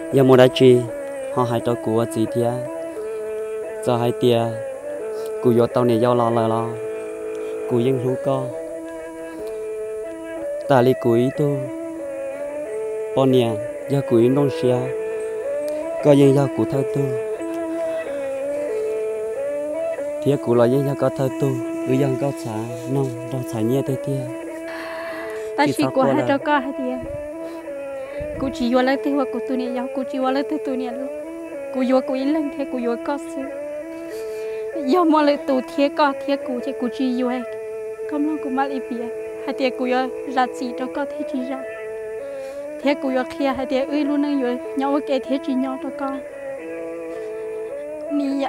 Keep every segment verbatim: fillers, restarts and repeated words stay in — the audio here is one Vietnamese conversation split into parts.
giờ mua đã chi họ hay cho cụ gì thế giờ hai tia cụ vô tàu này giao lo lo lo cụ yên lú co ta li cụ ý tu bọn nè giờ cụ yên đông xia có yên giờ cụ thơ tu thế cụ là yên giờ có thơ tu cứ yên có xả nông đâu xả nhẹ thế tia ta chỉ có hai cho có hai tia cụ chỉ vô lấy thế hoặc cụ tu nè giao cụ chỉ vô lấy thế tu nè luôn cụ vô cụ yên lên thế cụ vô có sự giờ mà lấy tu thế có thế cụ chỉ cụ chỉ vô hay không lo cụ mal ipia hai tia cụ vô ra chỉ cho có thế chỉ ra thế cụ vô kia hai tia ơi luôn năng vô nhau cái thế chỉ nhau cho con nì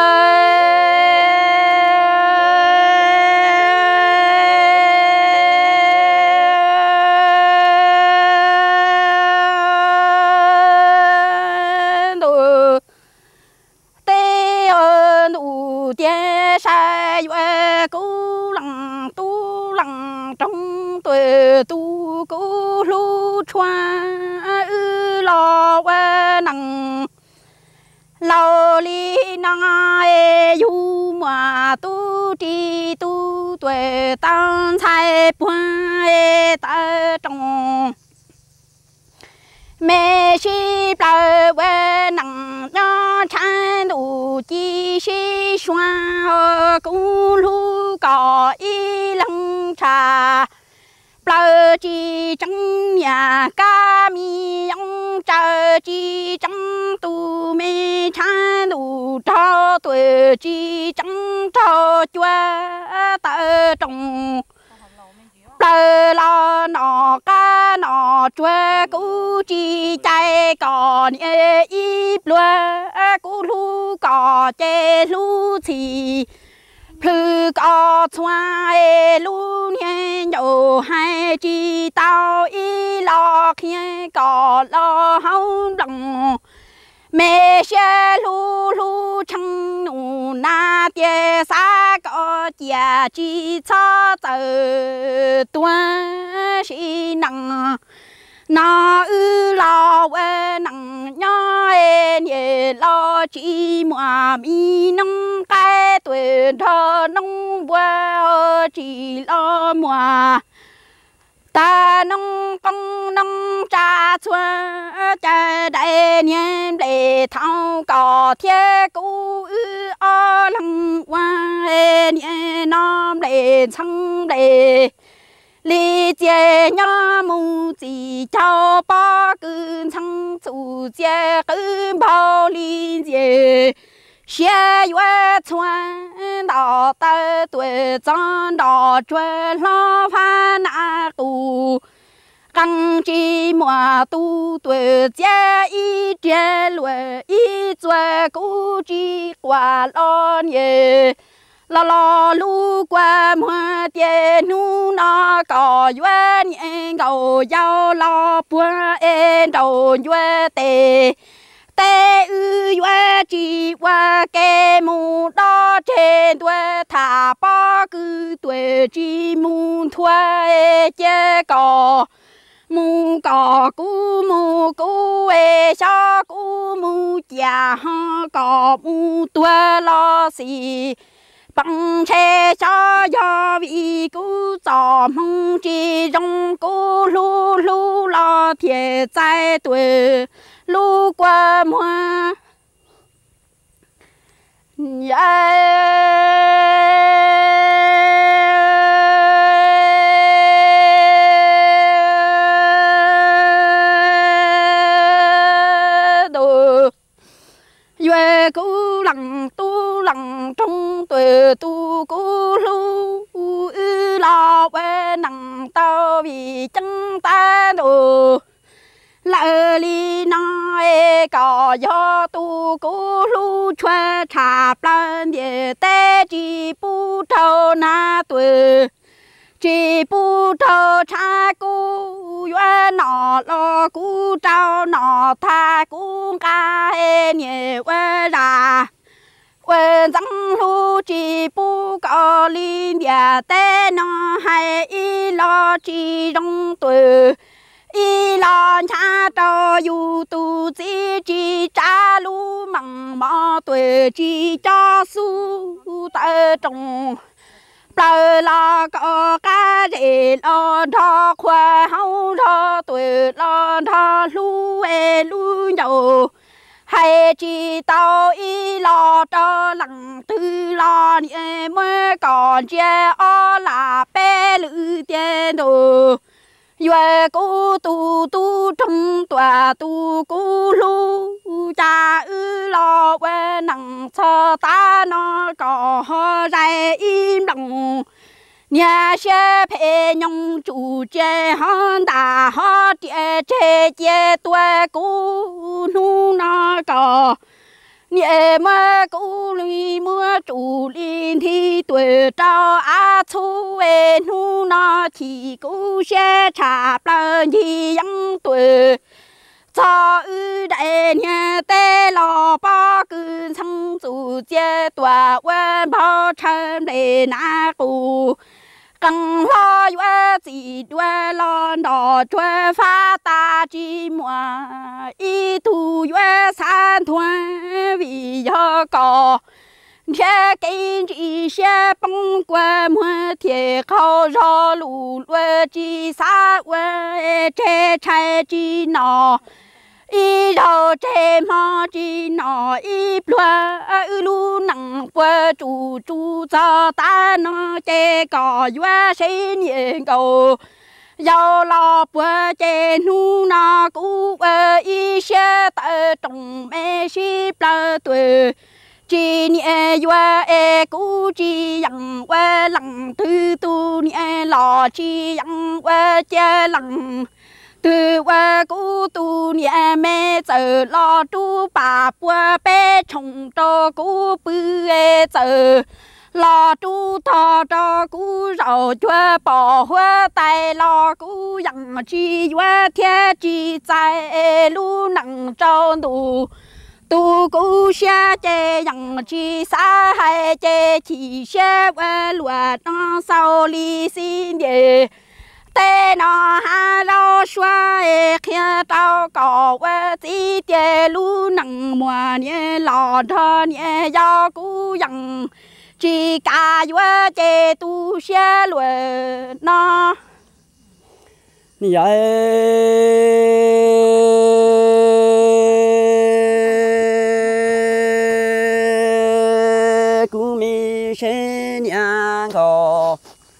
tu cố lu choa ư lo qua nằng lo li nằng e yu mà tu tri tu tuệ tăng thái bua e ta trong mẹ si bao qua nằng nhớ chan đủ chi si xoa cố lu cỏ y lăng trà bao chi trắng nhà cá mi ông chờ chi trắng tu mê cha đủ cho tuổi chi trắng cho chúa tơ trồng bao lo nọ cá nọ chúa cú chi chạy còn ít lúa cú lu cỏ chê lu thì thư có xoay luôn nghe nhổ hai chi tao y lo khi có lo hao lòng mẹ xe lu lu chẳng nụ na tia xa có chia chi cho tờ tua si nặng nó ư lo quê nặng nhó nhẹ lo chỉ mà mi nông cái tuổi thơ nông qua chỉ lo mà ta nông công nông cha chua cha đại niên để thao cỏ thiết cũ ư o lăng qua niên nom để sang để lý chế nhá mù chỉ cho ba cứ thằng chủ chế cứ bao lý chế xe yuê chuan đỏ tơ tuổi giang đỏ chuê lo pha na tu căng chi mùa tu tuổi chế y chế lùi y chuê cú chi quả lo nhẹ lo lo lu qua mưa tiền nu nó có duyên em cầu giao lo bữa em đầu duyên tề tề ư duyên chỉ qua cái mù đó trên tuổi thả ba cứ tuổi chỉ mù thuê chế cỏ mù cỏ cú mù cú e cho cú mù già ha cỏ mù tuổi lo xì bằng xe cho do vì cú trò mong chỉ trong cú lu lu lo thiệt tại tuổi lu qua mùa yeah cú lằng tu lằng trong tuổi tu cú lu ư lo bên nằng tao vì chân ta đồ lỡ li nói có do tu cú lu choa chạp lên để té chỉ bu trâu na tuổi chỉ bu trâu cha cú yuan nọ lo cú trâu nọ tha cú ca nhẹ quê ra quê răng lu chỉ bu có liên địa té nó hay y lo chỉ trong tuổi y lo cha cho yu tu chỉ chỉ cha lu măng mò tuổi chỉ cho su tơ trồng bờ lo có cá để lo thọ khoa hậu thọ tuổi lo thọ lu e lu nhậu hay chỉ tao y lo cho lăng tư lo nhẹ mới còn che o là bé lữ tiền đồ yue cô tu tu trong tòa tu cô lu cha ư lo quê nặng cho ta nó có ra im lặng nhà xe phê nhung chủ chế hơn đã hết chế chế chế tuổi cô nu nó có nhẹ mà cô lì mưa chủ linh thì tuổi trao á thu về nu nó thì cô sẽ trả lời gì yang tuổi cho ư đại nhà tê lo ba cứ sang chủ chế tòa quen bao chân để na cô căng lo yue chỉ đuôi lo đỏ đuôi pha ta chỉ mua y tu yue san thuần vì do có thế cái chỉ sẽ bông qua mua thiệt khâu cho lũ lúa chỉ xa quê chế trái chỉ nọ y đầu chế mà chỉ nọ y lúa lúa nặng qua chủ chủ cho ta nó chế có yue sinh nhiên cầu giàu lo bữa chế nu nó cũ y sẽ tự trồng mê ship la tuổi chỉ nhẹ yue e cũ chỉ yang yue lăng thứ tu nhẹ lo chỉ yang yue chế lăng từ yue cũ tu nhẹ mê giờ lo tu bà bữa bé trồng cho cũ bự e giờ lo tu thọ cho cũ rau chua bỏ hoa tay lo cũ yang chỉ yue thiên chỉ tại lu nặng trâu đủ tu cũ xe chế yang chỉ xa hay chế chỉ xe qua lúa nó sau li xin đề tê nó ha lo xoa kia tao có qua chỉ chế lu nặng mùa nhẹ lò thơ nhẹ do cũ yang chỉ cả yue chế tu xe lúa nó nị ai cú mi sen nhà có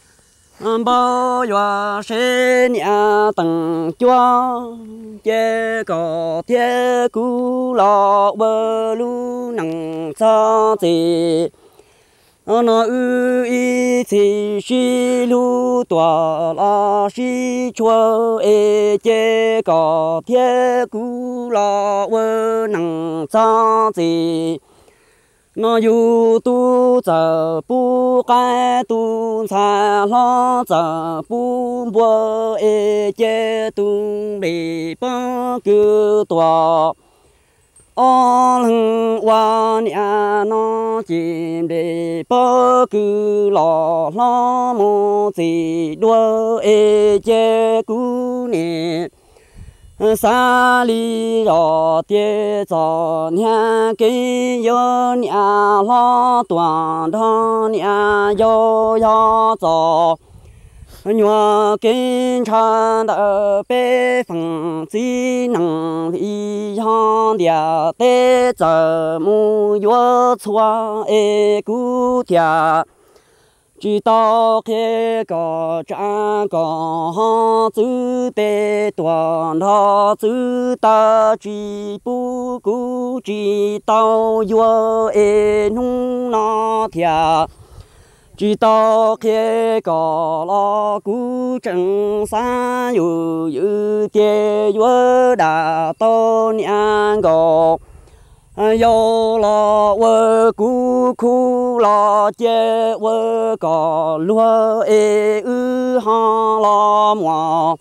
bao giờ sen nhà tầng chúa chế có thế cú lọ bơ lu nặng sao gì nó ư y thì xí lu tòa la xí chua e chế có thế cú lọ bơ nặng sao gì nó yu tu giờ bu cái tu xa lo giờ bu bua e chế tu bị bơ cứ tòa ô lăng hoa nhà nó chìm để bơ cứ lò lo mô gì đua e chế cú nè xa li rõ tiết cho nhà cái yo nhà lo toàn đó nhà yo yo cho nhua kinh tràn ở bề phẳng chỉ năng lý hăng địa tế giờ mu yo chua e cú tia chỉ tao khi có cha có chữ bề toàn đó chữ ta chỉ bu cú chỉ tao yo e nung na tia chỉ tao khi có lo cú chẳng xa yu yu tia yu đã to nhang gò yo lo vơ cú cú lo chế vơ có lúa e ư ha lo mò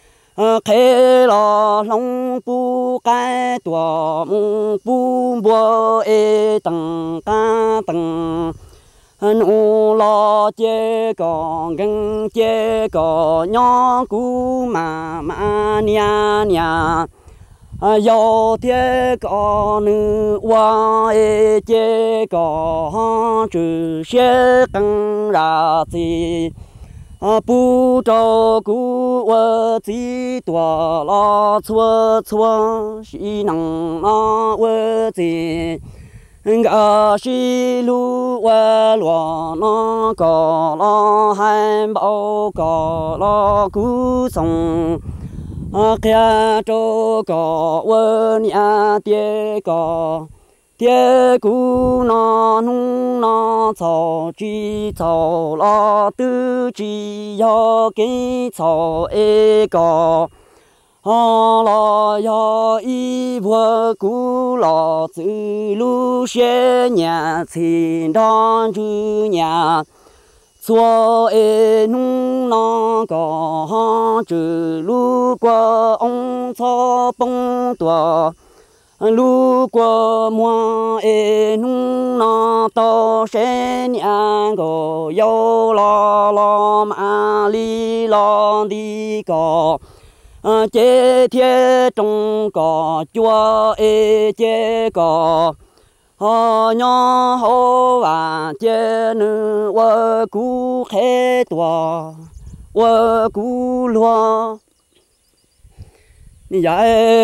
khé lo long bu cái tua mu bu bua e tầng ca tầng nụ lo chế có găng chế có nhỏ cú mà mà nia nia yo thế có nữ hoa e chế có chữ sẽ tăng ra gì不照顾我几多了错错是能那我这个是路我罗那个了还包个了古松啊看着个我娘爹个爹姑那弄那草枝草啦都只要给草一个，啊啦呀一窝姑啦走路些年前当主年，做一弄那个走路过红草蹦多。如果我爱弄那到山两个有啦啦马里啦的个，嗯，这天中个脚爱这个，啊娘好玩这呢我顾很多，我顾了。你呀，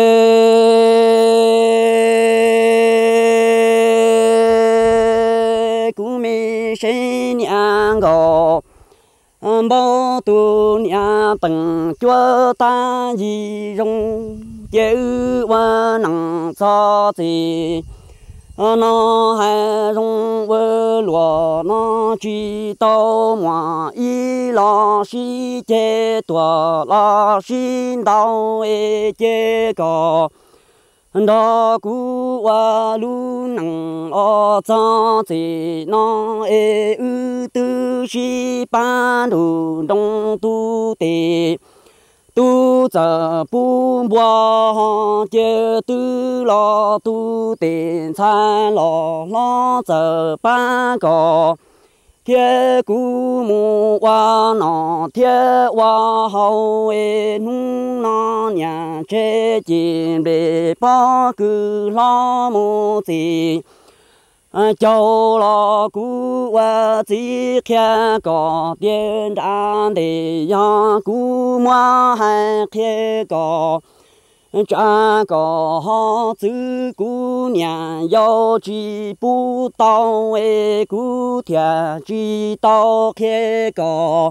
姑妹生两个，嗯，包多两本脚单一用，就我能做的。啊，那还容我罗那知道嘛？一拉西街多拉新道诶这个，那古话路能哦张子那诶乌都是半路东都的。tu giờ bu bua chế tu lo tu tiền sai lo lo giờ ba cò thiên cú mu qua nọ thiên qua hậu e nung nọ nhà chế chìm để bao cứ lo mu gì châu lo cú qua chỉ kia có tiền đàn để ya cú mua hai kia có cha có họ chữ cú nhà yêu chỉ bu tao e cú thiệt chỉ tao kia có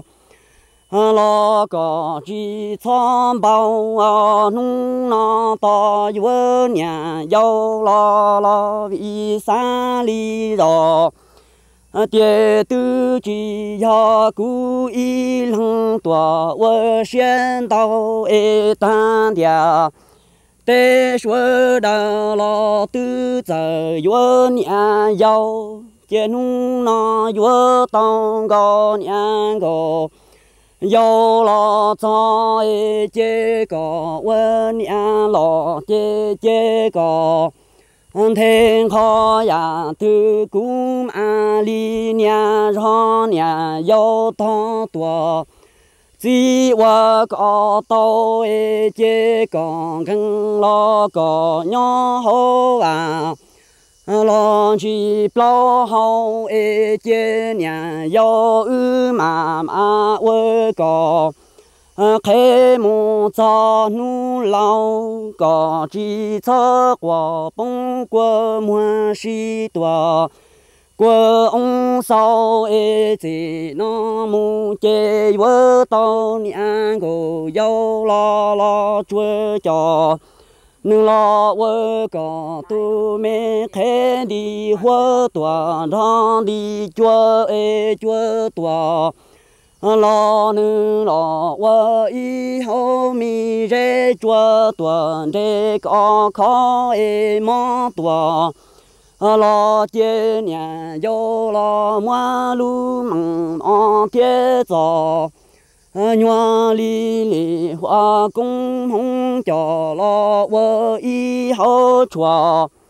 lo có chỉ chăm bao nung nó to yêu nhà yêu lo lo vì xa li rồi爹都只要故意冷多，我先到一单点，得说到了都在月年要，见弄那月当个年个，有了在这个我年了这这个。天好呀，都公安里年上年要当多，只我搞到一节刚跟那个娘好玩，老去不好一节年要妈妈我搞。开幕早努老高只测过崩过满许多，过红烧一只那么结我到年个要啦啦追着，你老我个都没看的花多，让的捉哎捉多。老女老我以后没人做多，这个考一毛多。老爹年有了马路门往天走，园里里花公红叫了我以后穿。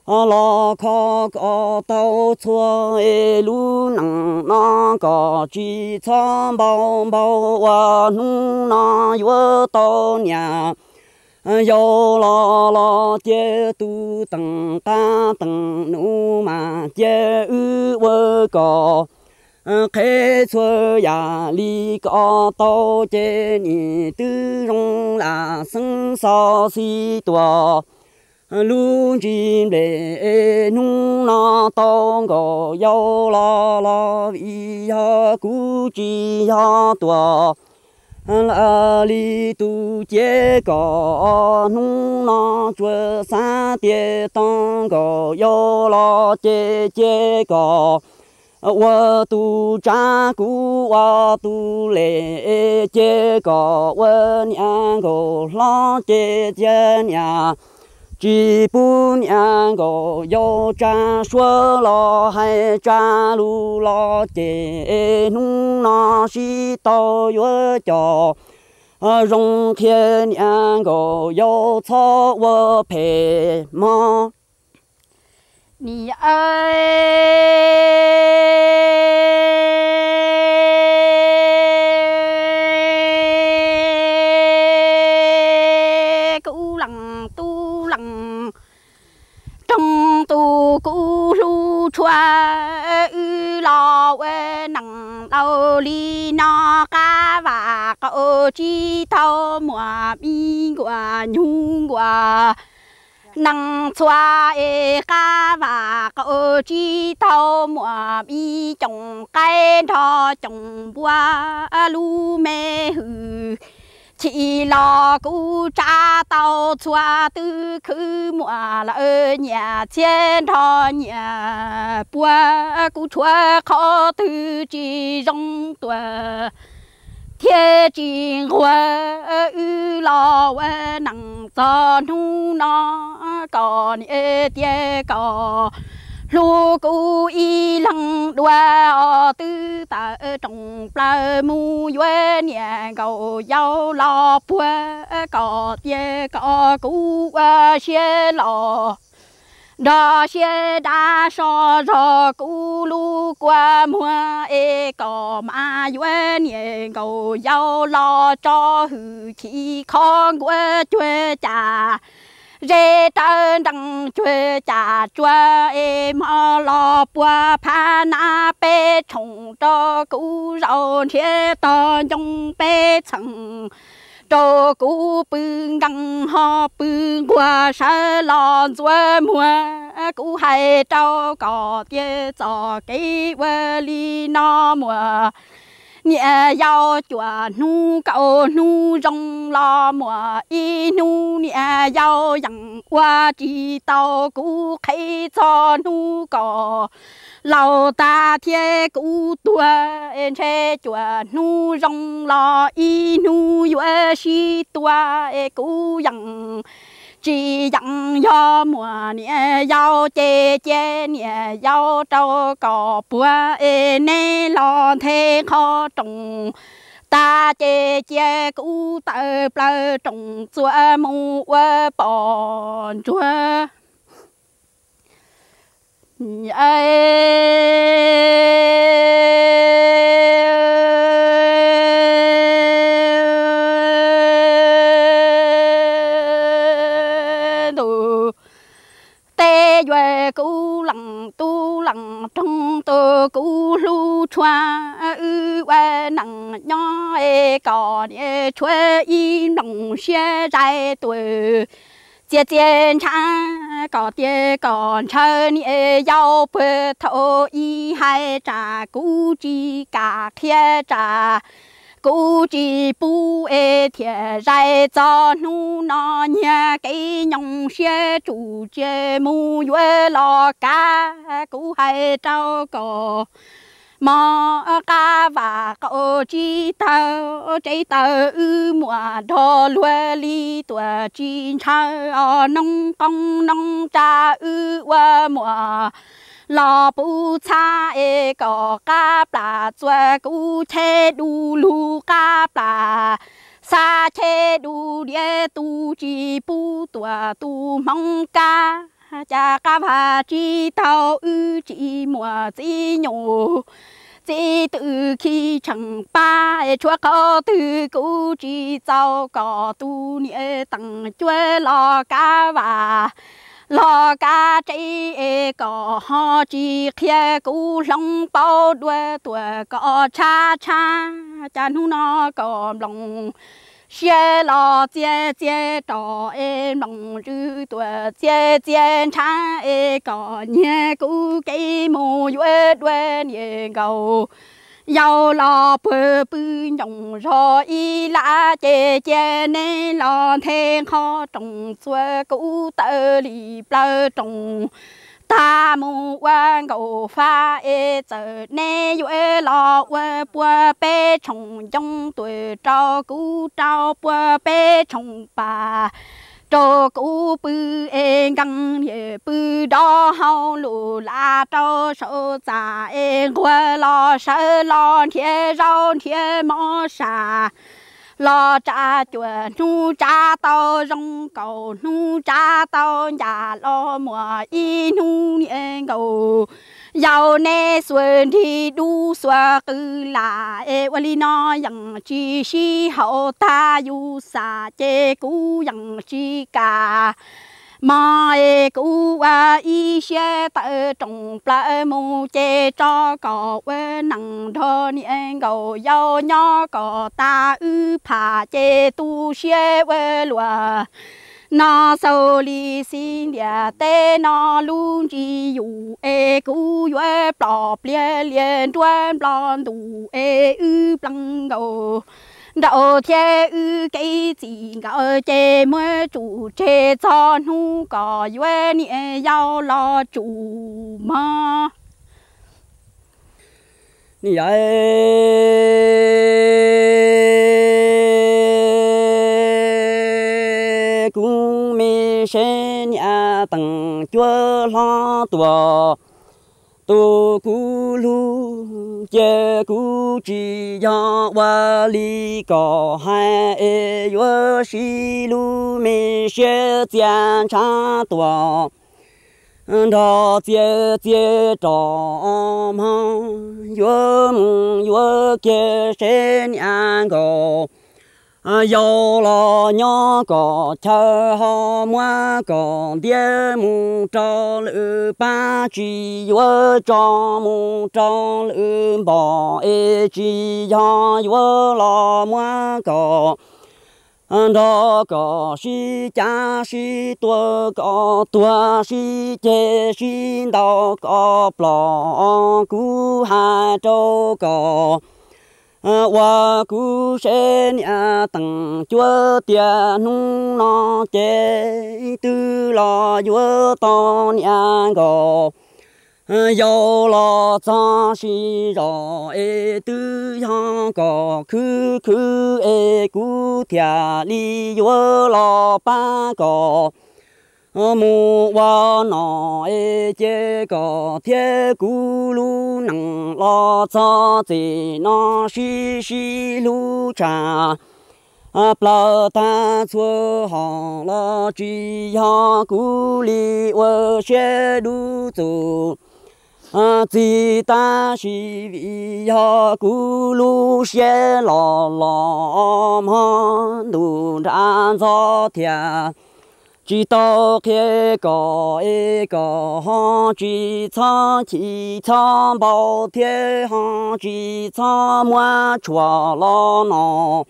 lo khó có tàu chua lu nặng nó có chỉ cho bao bao và nu nó vừa to nhà yo lo lo chế tu tầng ta tầng nu mà chế ư vơ có khế chua ya li có tàu chế ni tư rong là sinh sao si tua lu chim lệ nung na tông gò yêu la la vi ha cu chi ha tua la li tu chế gò nung na chua sa tie tông gò yêu la chế chế gò我都扎古我都来这个我娘个老姐姐娘。只不娘个要扎说了还扎路了的弄那是到月叫啊容天娘个要操我陪吗？ 你爱古冷都冷，中都古路川雨老喂能老里那嘎哇个枝头莫咪瓜牛瓜。能抓一家娃个枝头莫比种该他种瓜路没去，起老古扎到抓都去莫了二年前他年不古出考头只容多。天津话语老话能做努那个你爹个，如果一能多都打中不木月年个要老婆个爹个古话些老。那些大少少古路过莫一个马月年个要老早去看过绝家，热当当绝家绝一毛老婆怕那被冲着古肉铁当中被蹭。照顾本刚好本过山浪做么，顾还照高的早给我里那么，你要做努高努容那么，一努你要让我知道顾开做努高。老大天古多，车做努容了，一努越许多古人，这样要么年要姐姐年要找个不你老太好种。大姐姐古得不种做木我帮助。你爱都带月古冷都冷中都古路川雨外能让爱搞的春意农些在对。姐姐唱搞爹搞唱，你要不头一还扎估计嘎天扎，估计不爱天在早努那年给农些主节目月老嘎，估还照顾。mà cá và cậu chỉ tao chỉ tao mùa đó lúa li tuổi chín tháng nông công nông cha ư qua mùa lò bù cha e có cá bả chua cú chê đu lu cá bả sa chê đu địa tu chỉ bù tuổi tu mong cá cha cá và chi tao ư chi mùa chi nhổ chỉ từ khi chẳng ba chúa có từ cũ chỉ giàu có tu nghĩa tăng chúa lo cá và lo cá trái có họ chỉ kia cũ lòng bao đuôi tuổi có cha cha cha nu nó có lòng xe lo chia chia trò em lòng rư tuổi chia chia cha e có nhẹ cũ cây mù đuôi đuôi nhẹ gầu giàu lo bơ bư nhung rồi y lá chè chè nên lo thêm khó trồng xuôi cũ tơ lì bơ trồng ta mu quan cầu pha e giờ nè yue lo yue bua bê trồng trong tuổi trâu cũ trâu bua bê trồng bà trâu cũ bư e găng ye bư đó hao lù la trâu sâu già e quê lo sơ lo thiê rau thiê mò sa lo cha chùa nu cha tao rong cầu nu cha tao nhà lo mùa y nu niên cầu giàu nè xuân thì đu xóa cứ là e wali nó yang chi si hậu ta yu sa chê cú yang chi cả mà e cú à y xe tự trồng plei mu chê cho cỏ quê nặng thơ niên cầu giàu nhỏ cỏ ta ư phá chê tu xe quê lúa nó sâu li xin địa tê nó luôn chỉ dụ e cú yue plọ plie liên đoan plon đủ e ư plăng cầu đậu thế ư cái gì gạo chê mới chủ chê cho nu có yue nhẹ giao lo chủ mà ni ai cũng mi sen nhà tầng chúa lo tua tu cú lu chê cú chỉ do wa li có hai e yo si lu mi xe tiền cha tua đó chia chia trò mà yo yo kia sen nhà go yo lo nhỏ có chờ họ mua có địa mu cho lư ba chỉ yo cho mu cho lư bỏ e chỉ yo yo lo mua có đó có si cha si tua có tua si chê si đau có plọ cú hai trâu có wa cú sen ya tầng chúa tiền nung nó chê tư lo chúa to nhà gò yo lo cha si ro e tư ya có khứ khứ e cú thia li chúa lo ba có mu wa no e chê có thế cú lu nặng lo cho gì nó xí xí lu cha plau ta chua họ lo chi ha cú li wa xe du tu chỉ ta xí vì ha cú lu xe lo lo ma du ra cho thia chỉ tao kia có e có họ chỉ cho chỉ cho bao thiên họ chỉ cho mua chùa lo nó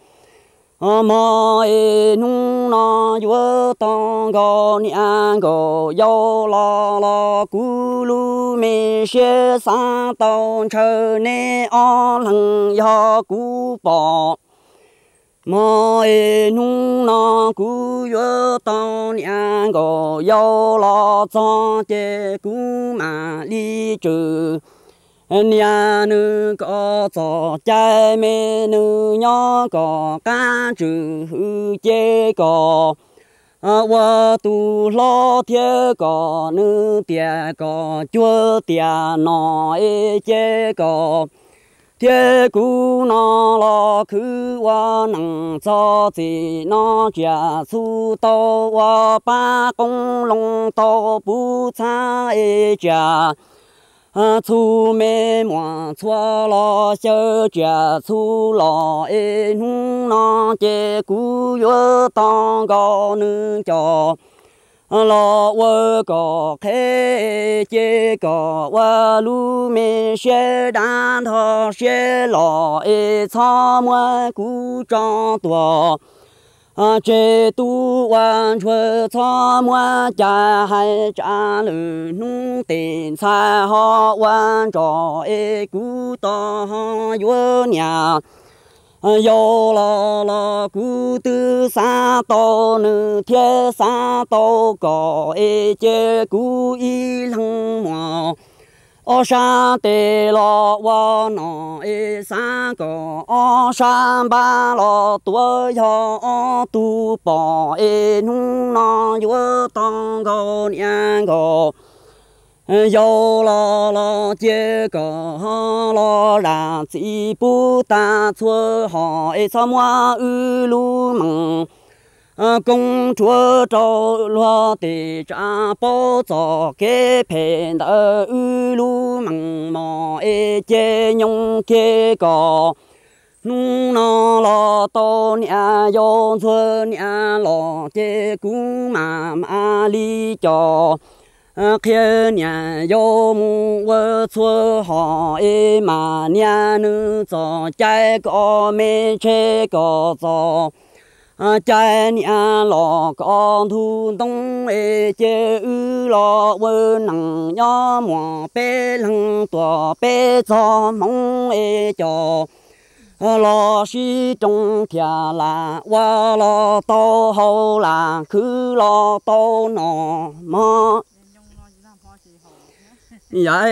mà e nung nó vừa tao có nhà có yêu lo lo cú lu mi xe sa tao chờ nè o lăng yo cú bỏ mà e nung nó cú yo tao nhà có yêu lo cho chê cú mà đi trừ nhà nữ có cho trai mẹ nữ nhỏ có cá trừ hư chê có wa tu lo thiê có nữ tiề có chúa tiề nó e chê có 铁骨那老口我能造贼那家出到我把公龙到不差一家。啊，出门忙错了小家，出了一弄那结果又当个能叫。老我个开这个我路面学单他学老一草木故障多。啊，这都完全草木家还家里弄点菜好玩着一股当有娘。有了了古的三刀能贴三刀高一截古一冷毛，哦山的了我那一三个哦山把了多要都包一弄那有当个年个。有了了这个了让自不单错好一草木二路门，公主着落的张宝早给陪的二路门嘛一节用这个。弄那了多年要做年了这姑妈妈里叫。嗯，看年要么我做好一马年能做这个没这个做，啊，这年老高土东哎，这二老我能要么白人多白做梦哎叫。老是种田啦，我老到后啦，去老到那么。呀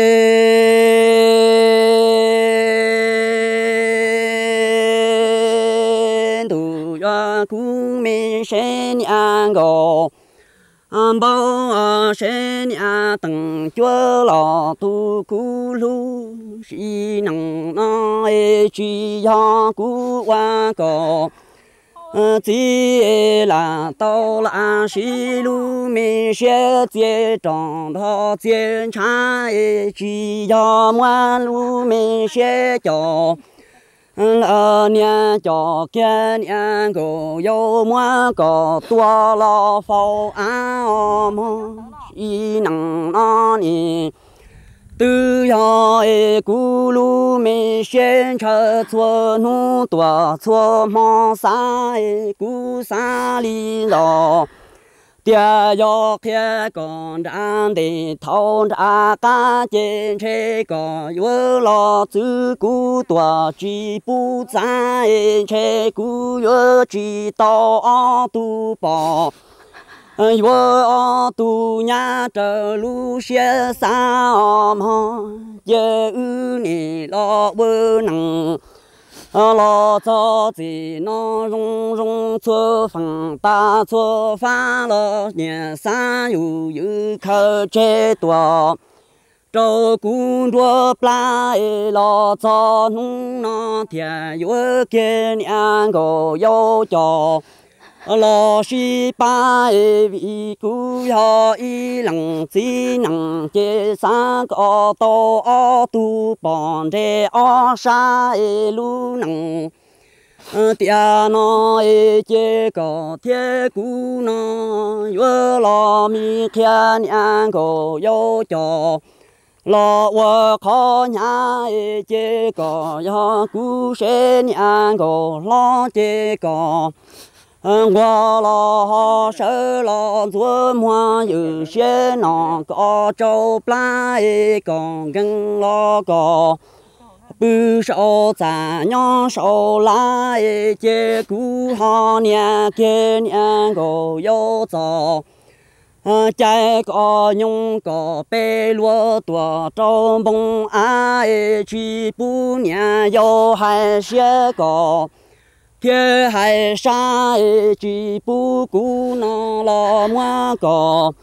哎，都要古民生年个，安保生年等着老都古路，是能那一句呀古话个。嗯，这来到了西路面学街长到检查一句要满路面学叫，嗯，二年叫今年个要满个多了方案么？是能那年。都要一咕噜没宣传做弄多做忙啥一咕啥里了，爹要开工站的头扎干净这个有了走古多几步站这古有几道都包。我都年这路线上嘛，有你老不能，老早在那融融做饭打做饭了，年三又有口这多，照顾着不来老早弄那天有给两个要叫。老是把一位姑要一人只能这三个刀都帮着二山一路能，嗯，爹那一这个铁姑娘有了明天两个要叫。老我靠娘一这个要姑生两个老这个。嗯，我老手老做梦有些那个周不来刚跟那个不少咱娘少来结果好年给年个要走。嗯，这个用个白骡多招梦爱去不年要还些个。天海山一句不顾那老么个，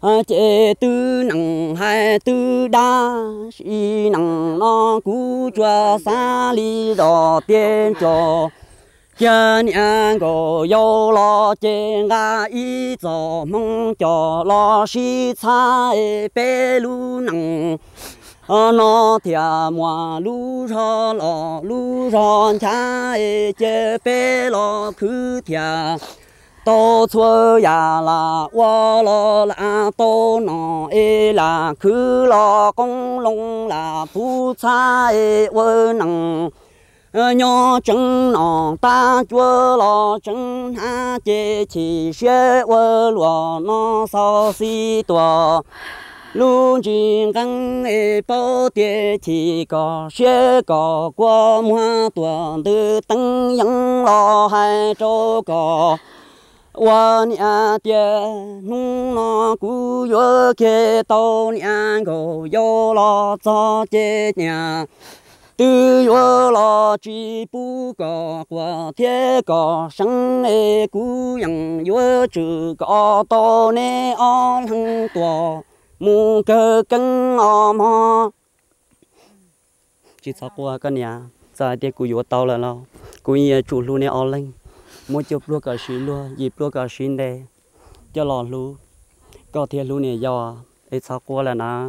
chế tư nặng hai tư đa si nặng nó cú cho xa li đỏ tiên cho chân anh có yêu lo trên ga ý cho mong cho lo si xa bê lu nặng nó thia mua lu cho lo lu cho cha chế bê lo cứ thia tô chua ya là wa lo là tô nó e là cứ lo công long là phú cha e vơ nặng nhỏ chân nó ta chua lo chân ha chế chỉ xe vơ lo nó sao si tua luôn chỉ gắng e bao tiền chỉ có xe có qua mua tuần từ tăng yang lo hai chỗ có wa nia tia nung nó cú yo ke tao nia go yo lo cho che nia từ yo lo chỉ bu có qua thế có sang e cú yang yo chữ có to ne on hăng tua mu cơ căng o mo chỉ sao qua cái nia giờ thì cú yo tao là lo cú ye chủ luôn ne on lên mỗi chụp luôn cả xin luôn dịp luôn cả xin đây cho lò luôn có thiệt luôn này do để sao qua là nó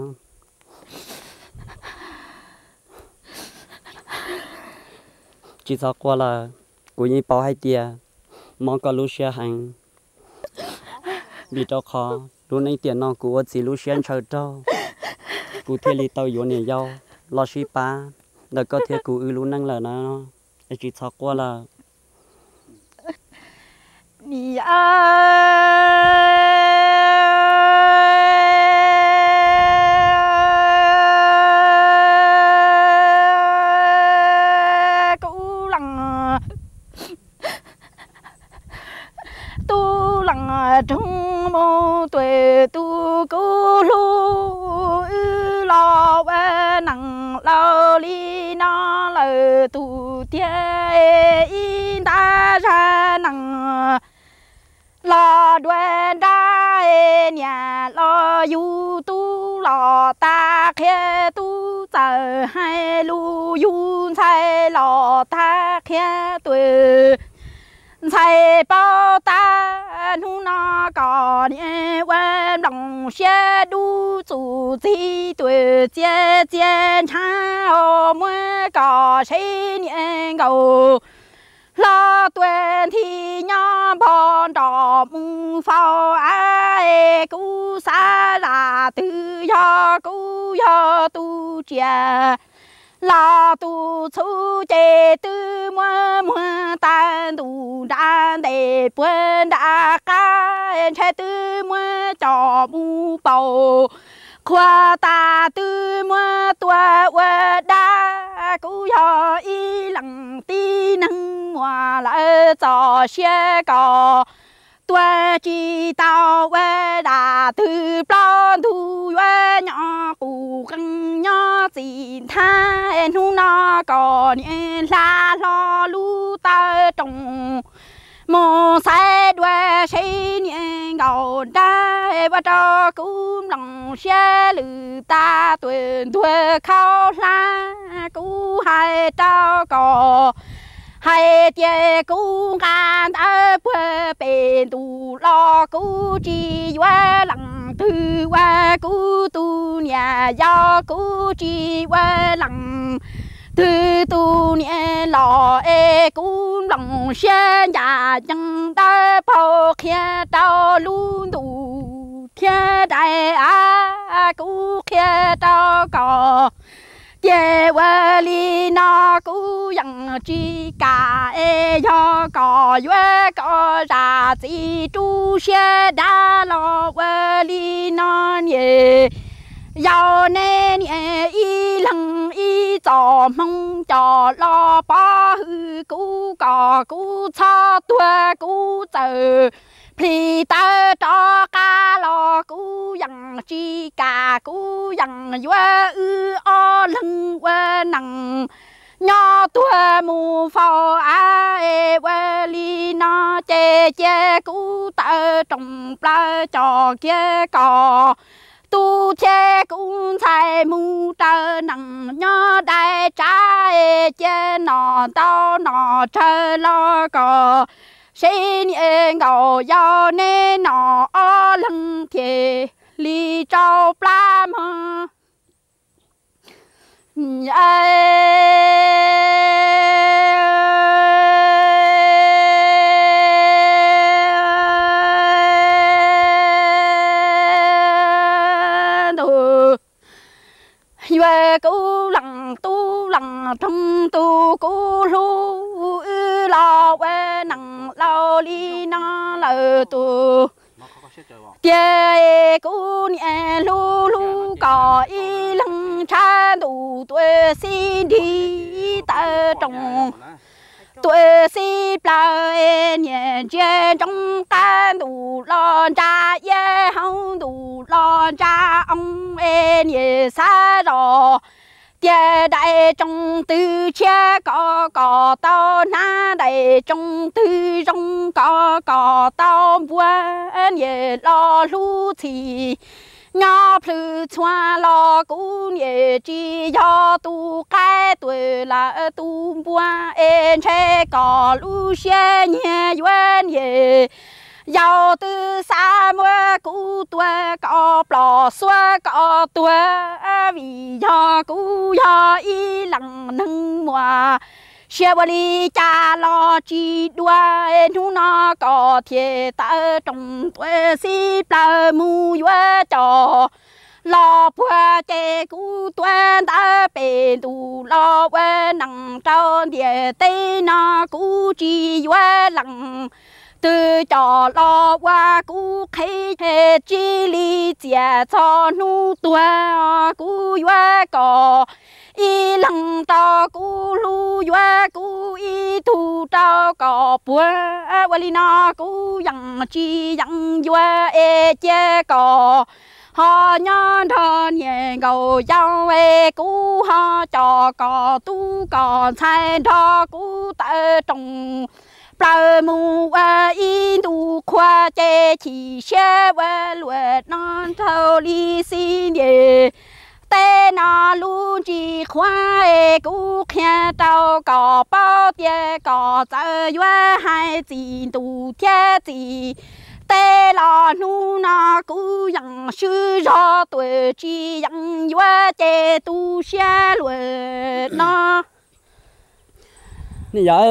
chỉ sao qua là của những bao hai tia mong có lúc xe hàng bị cho khó luôn này tiền nó của chỉ lúc xe chờ cho của thiệt li tàu vô này do lo xí pa để có thiệt của ư luôn năng là nó chỉ sao qua là 你啊，狗狼，都狼中毛对都狗路，老外能老里那老都爹一大山能。lo đoan đai nhà lo yu tu lo ta khe tu giờ hai lu yu sai lo ta khe tuổi sai bao ta nu nó có nhẹ quen lòng xe đu chủ gì tuổi chia chia cha ô mới có xây nhẹ cầu lo tuyên thì nhau bọn trò mung phao ai cú xa là tự do cú do tu chia lo tu chú chế tư mua mua tan tu đan để quên đã cá chế tư mua trò mu bầu khoa ta tư mua tua qua đa cú do y lặng ti năng hòa lại cho xe cò tua chỉ tao về đã từ plon thu về nhỏ cụ căng nhỏ gì tha en hu nó còn en la lo lu ta trồng mồ sai đuôi xây nhẹ gầu đá và cho cũng lòng xe lử ta tuyển thuê khao la cú hai trao cò hai tia cú gan ở quê bên tu lo cú chỉ qua lặng thư qua cú tu nhà do cú chỉ qua lặng thư tu nhà lo e cú lòng xe nhà chẳng ta phô kia tao luôn tu kia đại á cú kia tao cò chế vợ li nó cú yang chỉ cả e cho có vợ có ra chỉ chú xe đã lo vợ li nó nhẹ giàu nên nhẹ y lăng y cho mong cho lo ba hư cú có cú cho tua cú chờ thì ta cho cá lo cú yang chỉ cả cú yang vợ ư o lăng vợ nặng nhỏ tuổi mù phò ai quê li nó chê chê cú tơ trồng plơ trò kia cò tu chê cũng thay mù tơ nặng nhỏ đại trái chê nọ tao nọ chơi lo cò xin yên ngầu gió nên nọ ở lưng thì li trâu pla mơ về cứu lằng tu lằng trong tu cứu lu lo về nằng lo li nó lờ tu tia cứu nhẹ lu lu cỏ y lằng cha đủ tuổi xin đi ta trong tuổi si pla nhẹ trên trong can đủ lo cha ye hông đủ lo cha ông e nhẹ xa rồi tia đại trong tư che có có tao na đại trong tư trong có có tao vua nhẹ lo lu thì nhỏ plư xoa lo cú nhẹ chi do tu cái tuổi là tu bua en che cỏ lu xe nhẹ yuan nhẹ giàu từ xa mua cú tuổi cỏ plò xoa cỏ tuổi vì do cú do y lặng nâng mùa xe bò đi cha lo chi đua en thu nó có thiệt ta trong tuổi si pla mu yua trò lo bua chê cú tuan ta bền tu lo quê nằng trao địa tây nó cú chi yua lặng từ trò lo qua cú khai hệ chi li chia cho nu tua cú yua cò y lăng to cú lu yua cú y thu trao cò bua wali na cú yang chi yang yua e che cò họ nhon thon nhẹ gầu giao e cú họ trò cò tu cò sai thọ cú tơ trồng plau mu wa in tu khoa che chỉ xe wa luet non thâu li xin ye tê nó luôn chỉ khoa e cú kia tao cò bao tia cò tơ yua hai gì tu thế gì tê lo nu nó cú yang sư do tuổi chi yang yua che tu xe luet nó nè giờ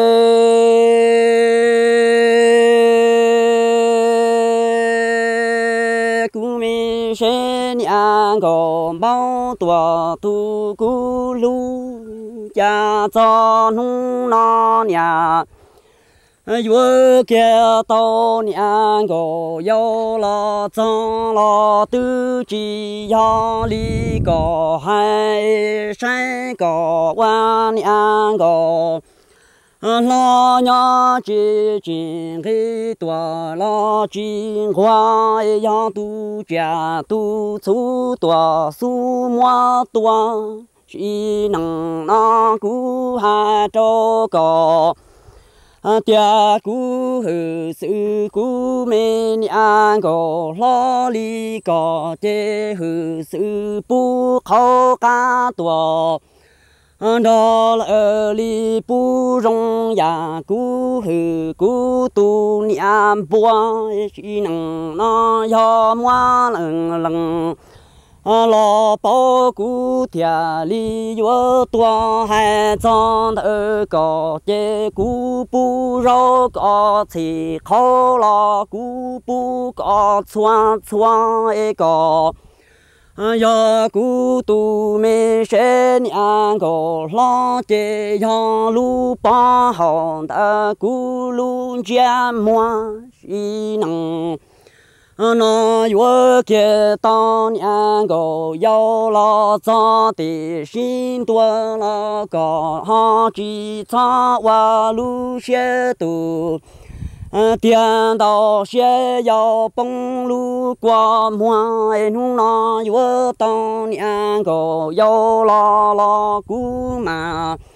cú mi sen yang có bao tuổi tu cú lu cha cho nu nó nhà vừa kia tao nhang có yêu lo cho lo tư chi yo li có hai sai có quan nhang có lo nhỏ chỉ chỉ khi tuổi lo chỉ hoa yo tu cha tu chú tuổi su mua tuổi chỉ năng nó cú ha cho có tia cú hư sự cú men an go lo li go te hư sự bu khâu ca tua đó là li bu rong ya cú hư cú tu niệm bua chỉ năng nó yo mua lần lần lo bao cú thia li yo tua hai chọn ở có chế cú bu rau có chỉ khó lo cú bu có xoa xoa e có ya cú tu me sen yang có lo chế ya lu ba hòn ta cú lu jam mua chỉ năng nó vừa kia tao nhang go yêu lo cho thì xin tua lo có họ chỉ cho qua lu xe tu tiền đâu xe yêu bông lu qua mua em nó vừa tao nhang go yêu lo lo cú mà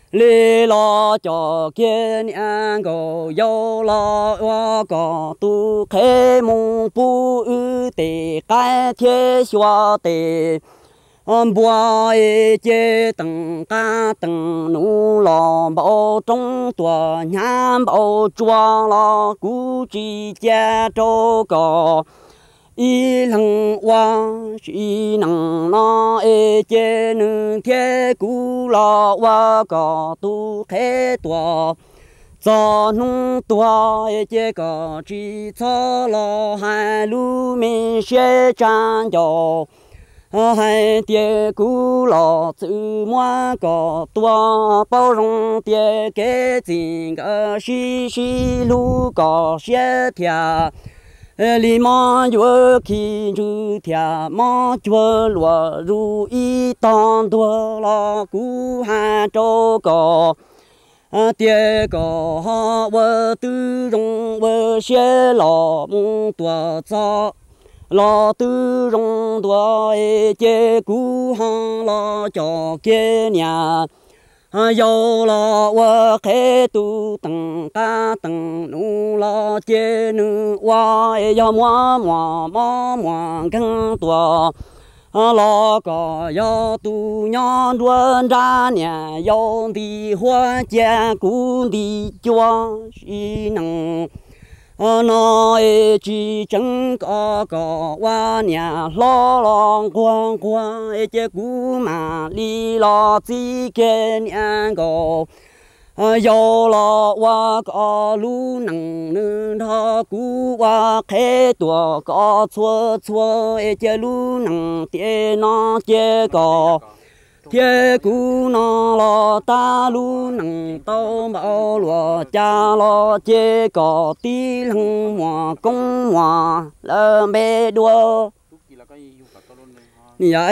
lì lo cho kia nhang go yo lo wa go tu khé mong bu ư tê cái thế xóa tê bùa chế từng ca từng nụ lò bao trong tua nhám bao chua lo cú chi cha trâu cò y lăng hoa chỉ năng nó ê chế nữ thế cú lo hoa cò tu thế tua cho nung tua ê chế cò chỉ cho lo hai lu mi xe chan dầu hai tia cú lò chữ mua có tua bao rong tia kế tình cái xí xí lu có xe thia li mò chúa khi chú thia mò chúa lúa ru y tòn tua lò cú hà châu có tia có họ vợ tư rong vợ xe lò mong tua cho lo tư rong tua chế cú hăng lo cho kia nhà yo lo wa khé tu tầng ta tầng nu lo chế nu wa yo mua mua mua mua găng tua lo có yo tu nhon duan ra nhà yo đi hoa gia cú đi chua xí năng nó chỉ chẳng có có qua nhà lo lo quang quang chế cú mà đi lo chỉ cái nhà go yo lo qua có lu nằng nương thọ cú qua khé tua có chua chua chế lu nằng tiền nó chế có thế cú nó lo ta lu nằng tao bảo lo cha lo chế có tí lăng mò công mò lơ bê đua dạ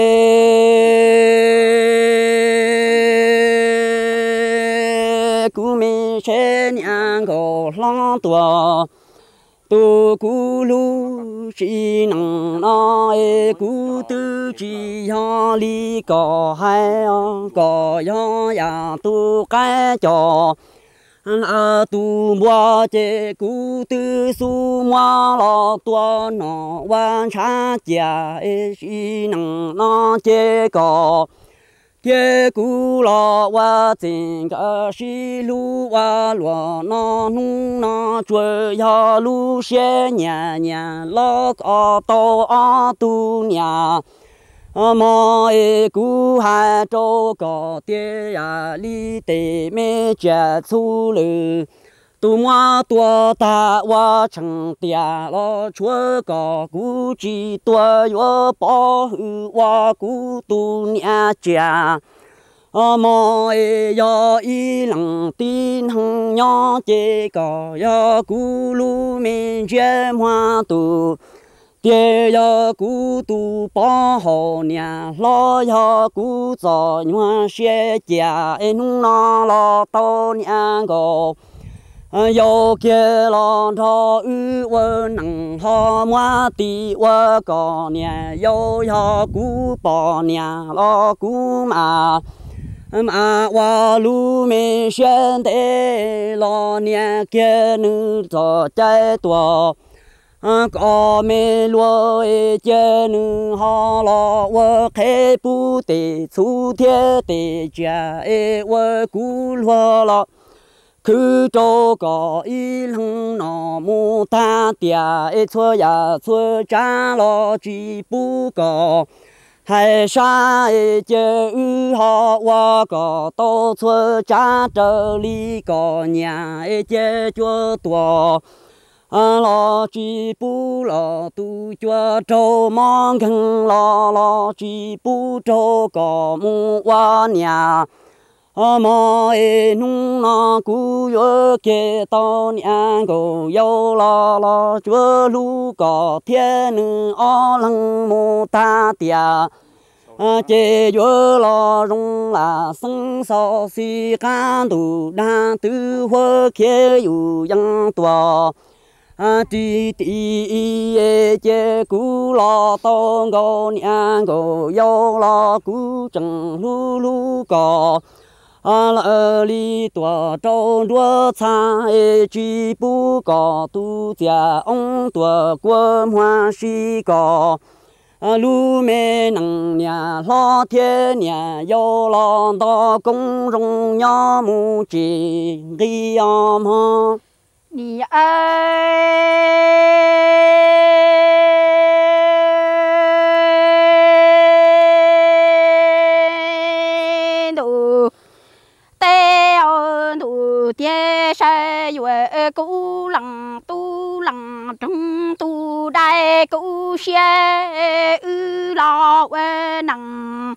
cú mi sẽ nhang có lo tua tu cú lu chỉ năng nó cú tư chỉ ho li có hai có yo ya tu cái cho à tu mua chế cú tư su mua lo tua nó quan sát gia chỉ năng nó chế có chế cú lo wa tình cả xí lu wa lo nó nung nó chơi ya lu xe nhà nhà lo có to ở tu nhà mà cú hai châu có tiền ya li tê mê cha chu lư tu mua tua ta wa chẳng tia lo chúa có cú chỉ tua yo bỏ hư wa cú tu nhà cha mà yo y lăng tin hăng nhỏ chế có yo cú lu mình chế hoa tu tia yo cú tu bỏ hồ nhà lo yo cú cho nhua xe cha em nó lo to nhà go yo kia lo thọ ư vơ nằng thọ mua tì vơ có nhà yo yo cú bỏ nhà lo cú mà mà wa lu mi xuyên thế lo nhà kia nữ cho trái tua có mê lúa chế nữ họ lo vơ khé bu tê chu thế tê cha vơ cú lúa lo cứ cho có ý lăng nó mù ta tia chua ya chua cha lo chỉ bu có hay sa chế ư họ qua có tô chua cha trở li có nhà chế chua tua lo chỉ bu lo tu chua trâu mong khăn lo lo chỉ bu trâu có mu qua nhà mà nung nó cú yo kê tao nhang go yo lo lo chúa lu có thiên nữ o lăng mô ta tia chế yo lo rong là sông so si can tu đa tư hoa kê yu yang tua ti ti chế cú lo tao go nhang go yo lo cú chẳng lu lu có à là li tua trâu đua xa chỉ bu cỏ tu gia ông tua quân hoa sĩ cỏ lu mẹ nằng nhà lo thiên nhà yêu lo đó công rong nhỏ mu chỉ đi om ha đi ơi đủ tê đủ tê sai vừa cũ lằng tu lằng trong tu đại cũ xe ư lo quê nằng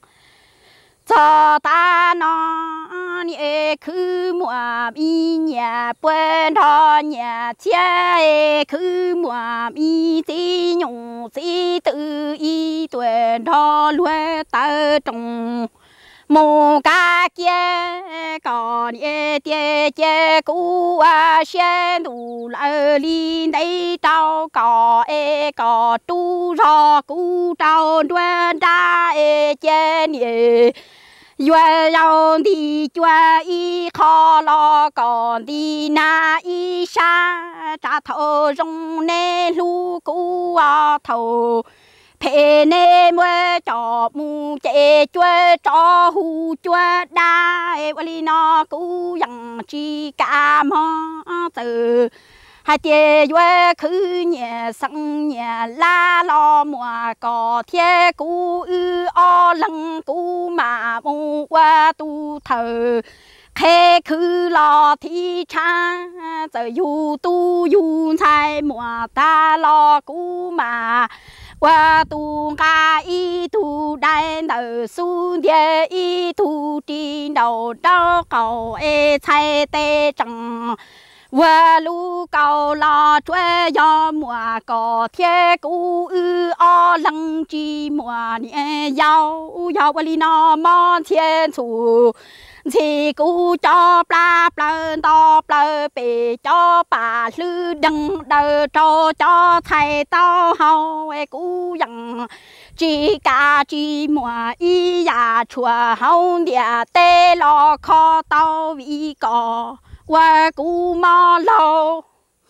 cho ta nó nhẹ cứ mùa mi nhà quên thọ nhà chia cứ mùa mi tí nhung tí tự y tuổi thọ lúa tơ trồng mù cá kia còn nhẹ tia chia cú à xe đủ lỡ li đây tao có e có tu rò cú tao đuôi đa e chia nhẹ Yue yao đi chua y khó lo còn đi na y sa trả thầu rong nê lu cú à thầu phê nê mưa cho mu chế chua cho hu chua đa e vali nó cú yang chi ca mò từ hai tia yue khứ nhẹ sang nhẹ la lo mùa cỏ thiên cú ư o lăng cú mà mu qua tu thờ khe khứ lo thi cha giờ yu tu yu sai mùa ta lo cú mà qua tu ca y tu đại nở su địa y tu trên đầu đó cầu e sai tê chẳng và lu cầu lo chuê do mùa cỏ thiên cú ư o lăng chi mùa nhẹ giàu giàu li nó mòn thiên chủ chỉ cú cho pla pla to pla bể cho bà lư đằng đờ cho cho thầy tao hậu e cú yang chỉ cả chỉ mùa y ya chùa hậu địa tê lo kho tao vì cỏ qua cú mò lâu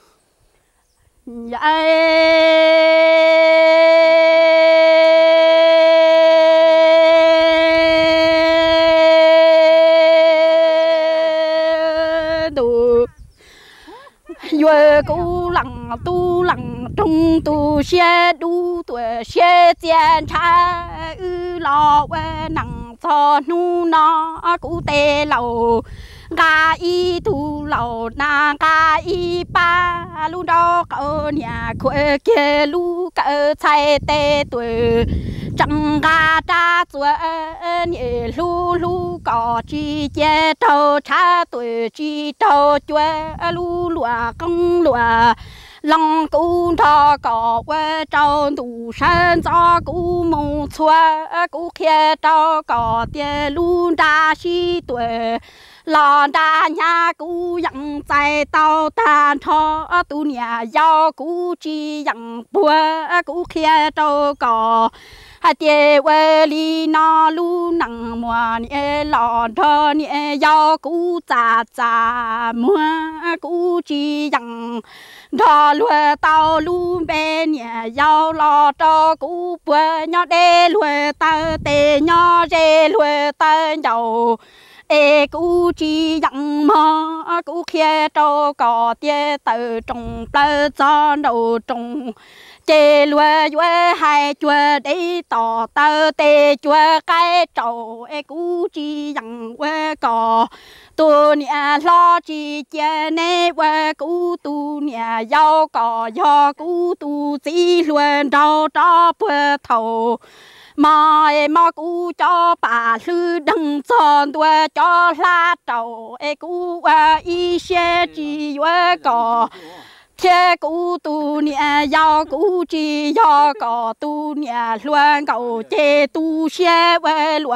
vậy đủ vừa cú lằng tu lằng trong tu xe đu tuổi xe tiền cha ư lo quê nằng cho nu nó cú tê lâu ga y tu lâu na ga y ba lu đó cỡ nhà quê kia lu cỡ chạy tê tuổi chẳng ga cha tuổi nhẹ lu lu có chi chế trâu cha tuổi chi trâu chuê lu lúa công lúa lòng cú thọ có quê trâu đủ sơn cho cú mông xua cú kia trâu có tiền lu đa si tuổi lo đa nhà cú yang tại tàu tan thọ tu nhà giàu cú chi yang bùa cú kia trâu có hai tia quê li nó lu nằng mùa nhẹ lò thọ nhẹ giàu cú già già mùa cú chi yang thọ lúa tàu lu bên nhà giàu lo cho cú bùa nhỏ đê lúa tơ tê nhỏ dê lúa tơ dầu ê cú chi dặn mò cú kia trâu có tia tự trồng plơ cho đầu trồng chê lúa dùa hai chùa đi tỏ tơ tê chùa cái trâu ê cú chi dặn quê cò tu nhà lo chi chê nê quê cú tu nhà giàu cò do cú tu chỉ luôn đâu cho bữa thầu mà em mà cú cho bà sư đằng son đuôi cho la trầu em cú qua y xe chỉ qua cò thế cú tu nhà giàu cú chỉ do cò tu nhà luôn cầu chế tu xe về lúa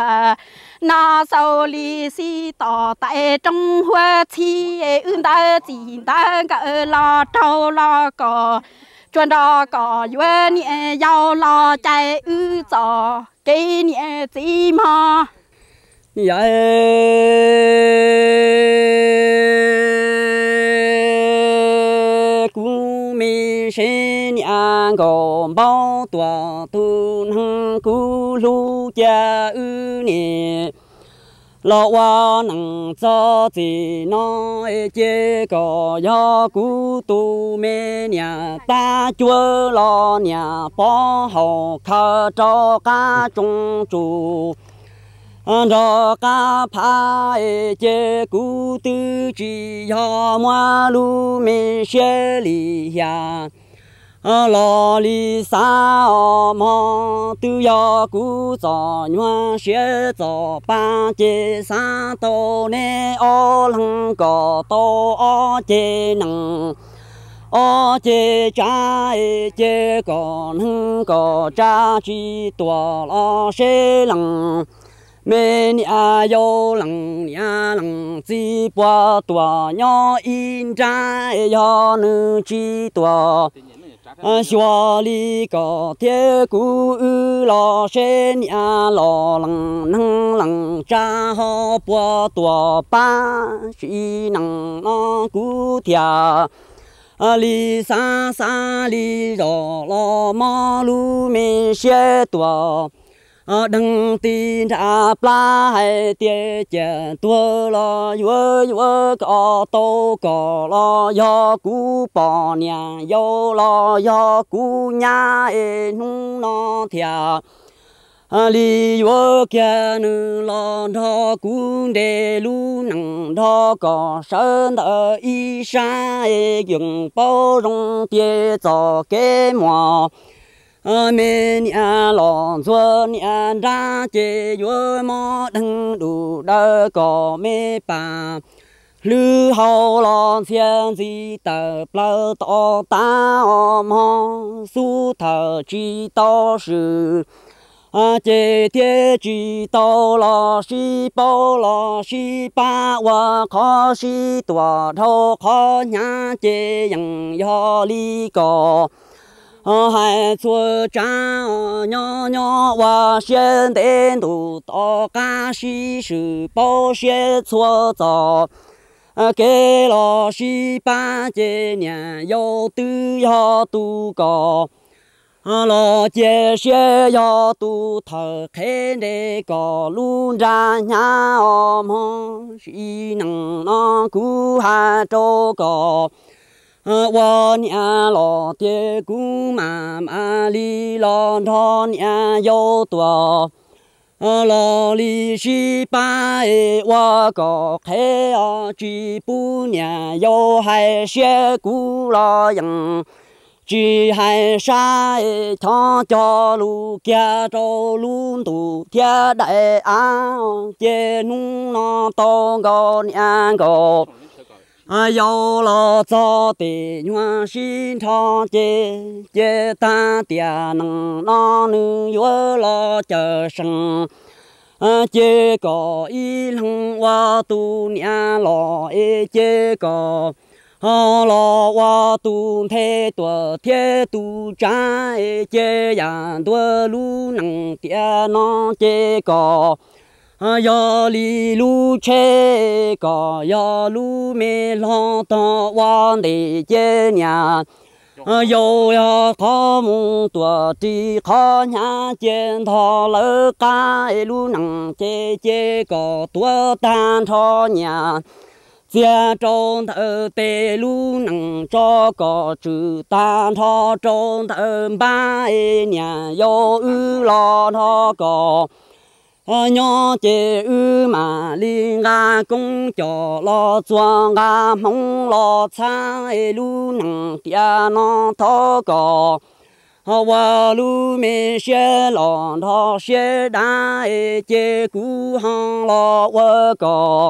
na sau li si tỏ tại trong hoa chi ươn ta chỉ ta cả lo trâu lo cò chuyện đó có duyên nhẹ giàu lo chạy ư trò cái nhẹ gì mà vậy nhà gò bao tua tu nâng cú lu cha ư nè lo wa nang cho gì nói chế có do cú tu mê nhà ta chúa lo nhà phó hậu khờ cho cá trung trụ cho cá phá chế cú tư chỉ do mua lu mê xe lì ya lo li sa mò tu yo cú gió nhua xe gió ba chế sa tô nè ô lăng cò tô ô chế nằng ô chế cha chế cò nâng cò cha chi tua lo xe lăng mẹ nhà yo lăng nhà lăng chi qua tua nhỏ in cha yo nữ chi tua xóa li có thế cú ư lo sen nhà lo lăng năng lăng cha ho bua tua ba chỉ năng nó cú thia li sa sa li lo lo ma lu me xe tua đừng tin ra pla hay tia chè tua lo vua vua có tô có lo do cú bỏ nhà yo lo do cú nhà e nung nó thia li vua kia nữ lo đó cú để lu nằng đó có sơn ở y sa e dùng bao rong tia cho cái mò mẹ nhà lo cho nhà ra chế vua mò đằng đủ đỡ có mẹ bà lư hậu lo xiên gì tờ plơ to ta mò su thờ chi to sự chế thiết chi to lo si bao lo si ba wa khó si tua thâu khó nhà chế yang yo li có hai chúa cha nhỏ nhỏ và xuyên đến đủ to cá sĩ sự bao xuyên chúa cho cái lo sĩ ba chế nhà yêu tư yêu tu có lo chế xe yêu tu thở khen để có luôn ra nhà ôm sĩ năng nó cú hai chỗ có我nhà lo tie cú mà mà li lo thon nhà yêu tua lo li si ba e wa có khe ở chỉ bu nhà yêu hai xe cú lo yang chỉ hai sa e cho cho lu kia cho luôn tu kia đại á chế nung nó to go nhà go yêu lo cho tề nhua xin cho chế chế ta tia năng nó nữ yêu lo chờ sừng chế có y lăng hoa tu nhà lo e chế có lo hoa tu thế tua thế tu cha e chế ya tua lu năng tia nó chế có yo li lu che có yo lu me lo to wan de che nhà yo yo có mong tua ti khó nhà chen thọ lỡ ca lu năng che che có tua tan thọ nhà chia trong thơ tê lu năng cho có chữ tan thọ trong thơ ba nhà yo ư lo thọ có nhỏ chế ư mà liên ga công cho lo cho ga mong lo cha e lu năng tia nó thọ có hoa lu me xe lo thọ xe đá e chế cú hang lo vợ có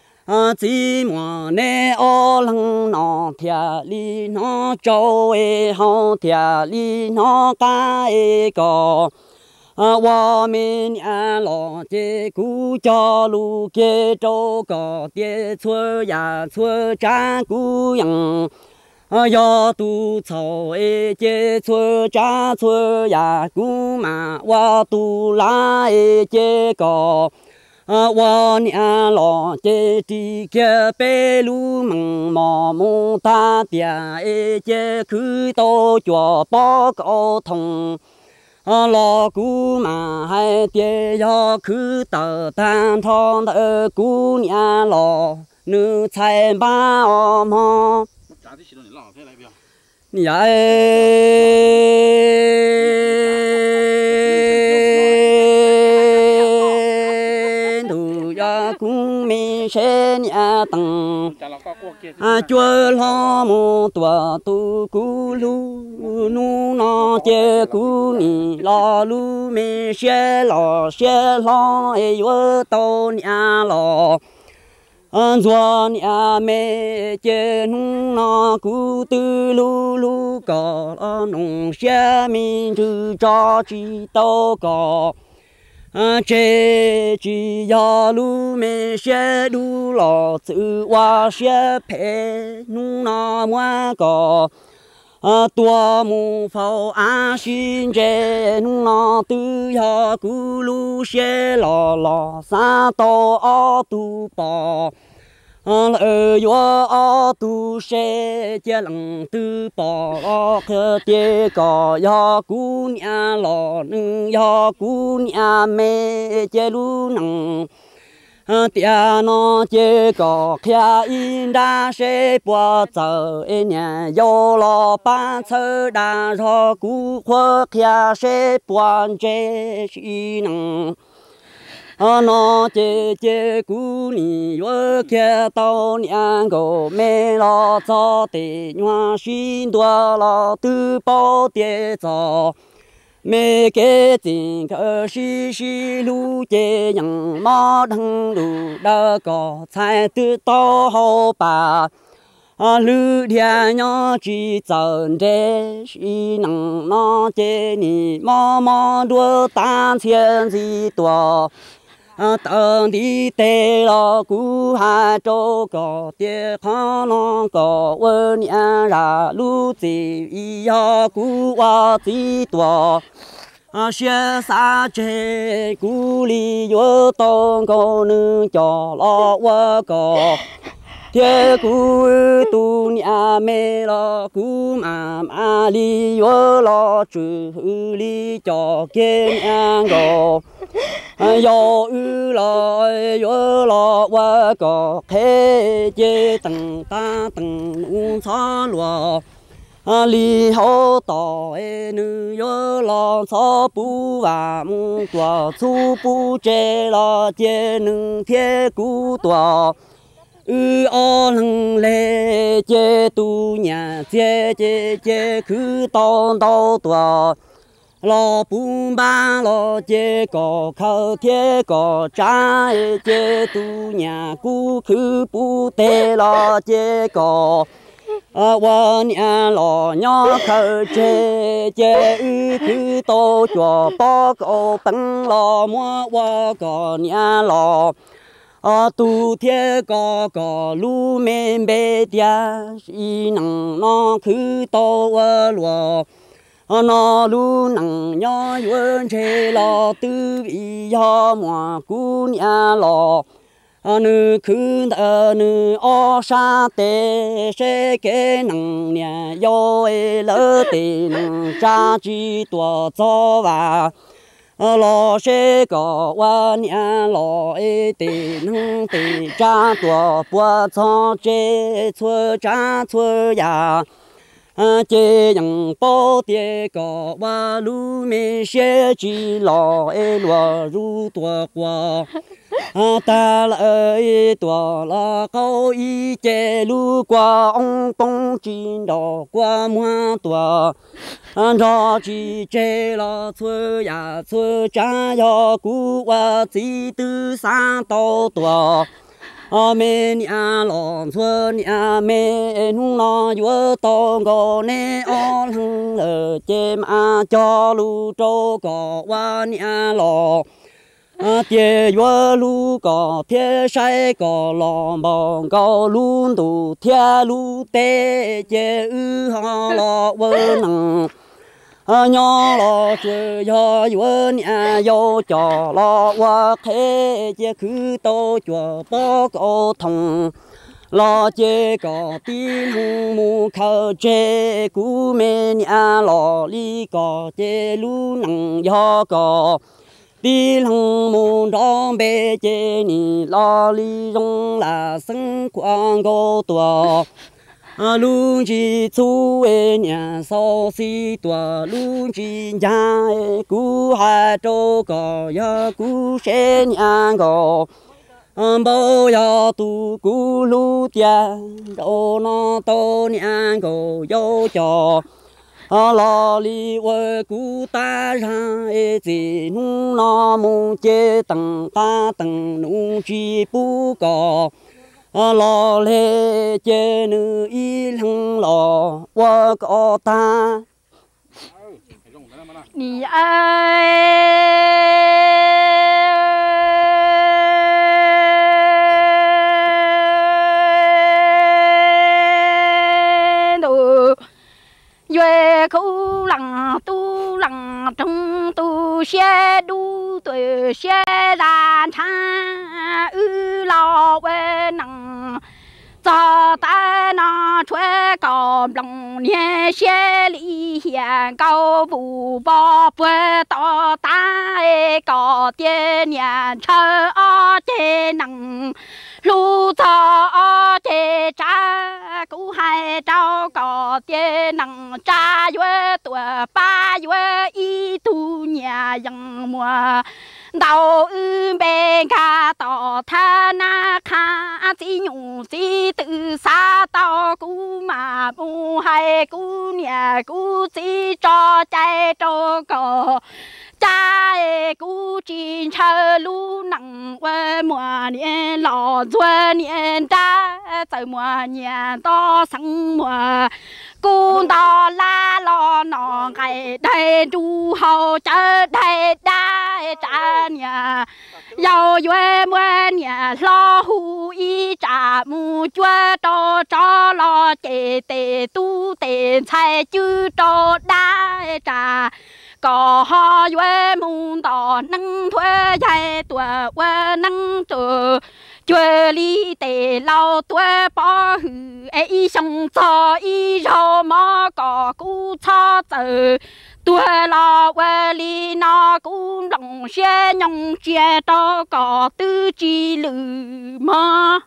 chỉ mà nè ô lăng nó thia li nó trâu e hao thia li nó cá e có我们呀老姐姑家路给周个爹错呀错战姑样，要都草诶姐错战错呀姑妈我都来诶姐个。 我娘老姐的个白路蒙毛蒙大点，一节口到脚包高通。老姑妈还得要口到蛋汤的姑娘老，你才把我么？你哎。公民谁年等啊，脚老木多都咕噜，路那结姑你老路没学老学老哎哟到年老，嗯昨年没见弄那古都路路高了，农学民就着急祷告。啊，这只要路没学路老走哇学陪弄那么高，啊多么好安心这弄那都要咕噜学老老三到二都包。啊，二月二都谁家人都包可爹个呀姑娘老能呀姑娘美家路能，啊爹那这个看应当谁不走一年有老板凑单上古货看谁不这是能。啊，那姐姐姑你我看到两个没了早的暖心多了都包的早，没给进个西西路的人马登路那个才得到好吧。啊，路天娘去走的是能那姐你妈妈多单钱最多。啊，当地带了古汉州高的康那个我娘ra路子一样古话最多。啊，学啥这古里有当个能叫了我个。天古都年没了，古妈妈里有了主里叫给两个。有有了有了我个开街灯大灯弄草罗，啊里后到哎能有了草不完木多粗不摘了节能天古多。二二能来接度年接接接去当到多。老不办老这个靠天个站这度年顾客不得了这个，啊我娘老娘口这这去到脚包个本老么我个娘老。啊，都天高高路面白点，是能能看到我路。啊，那路能让远车老都一样么姑娘老。啊，你看到你二山的谁给能年要为了的能长几多早晚。啊，老些个我娘老一的能得长多不长这错长错呀。啊，这样包的个我路面些几老一落入多过。啊，打了一多了高一节路过红东进到过满多。啊，着急摘了错呀错，咱要顾我最多三到多。啊，每年老错年每弄那月到个内二冷了，这马家路走个我年老。啊，天月路高，天山高，浪漫高，路途天路带接二行了我能。 nhỏ lo chưa yo yuan nhà yo cho lo qua thế chế cứ tô chùa bó cổ thông lo chế có tin hùng mù khờ chế cú mê nhà lo li có chế lu nặng yo có tin hùng mù đón bê chế ni lo li rong là sinh quang cô tua lu chỉ chú em nhà sau si tua lu chỉ nhà cú hai châu có ya cú sen nhà có bao ya tu cú lu tia đâu nó to nhà có yo cho lo li vợ cú ta ra gì nu nó mu chế tầng ta tầng nu chỉ bu có lo lê chế nữ y lăng lo qua có ta 你爱都月口浪都浪中都些都对些然产日老为能。早在那吹高龙年些里县高不包不到大高点年车的能路早的扎古海找高的能扎月多八月一度年阳末到日本看到他那看金牛子都杀到姑妈不还姑娘姑子着在着个在古今车路能问末年老做年在在末年到生末古到拉老脑海带住好这带带着年要月末年老虎一扎木脚到着了给得都得才就着带着có họ quê mùng đó nâng thuê chạy tuổi quê nâng trở chơi lý tế lao tuổi bỏ hư ấy xong cho ý rô mò có cú cho tử tuổi lao quê lý nó cũng lòng xe nhông xe đó có tư chi lử mò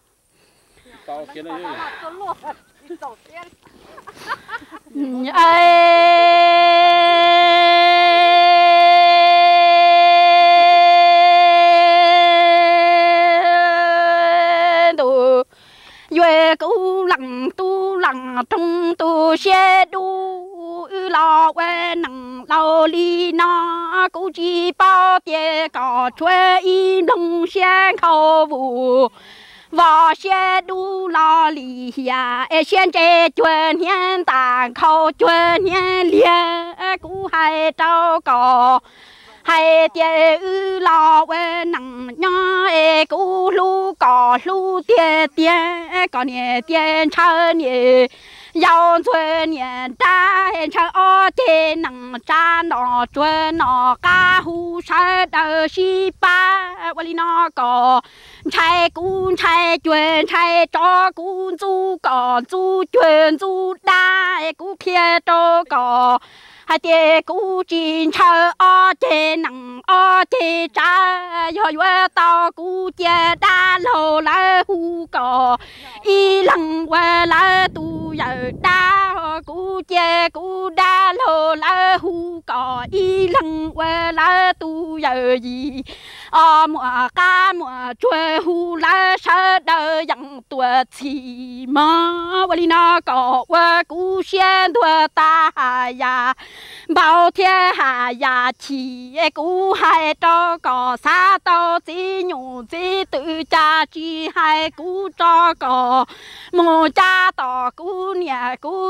Yue cú lăng tu lăng trong tu xe đu lo quê nặng lao li nó cú chỉ bao tiền có thuê y đông xe khâu vụ và xe đu lo li ya e xe chế chuyện hiện tại khâu chuyện hiện liền cú hai trâu có hai tiền ư lo quê nặng nhỏ e cú lu có lu tiền tiền có nhẹ tiền chơi nhẹ要做年代成二天能站那做那家户山的西巴，我哩那个拆工拆卷拆着工做个做卷做大股贴着个。还得古今朝二天能二天站，要越到古街大楼来胡搞，一人为来都要大古街古大楼来胡搞，一人为来都要一，啊莫干莫追胡来杀的样多起嘛，我哩那个我古县多大呀。bao thiên hạ ya chi cú hai cho có xa tao chỉ nhủ chỉ tự cha chi hai cú cho có một cha tao cú nhà cú chỉ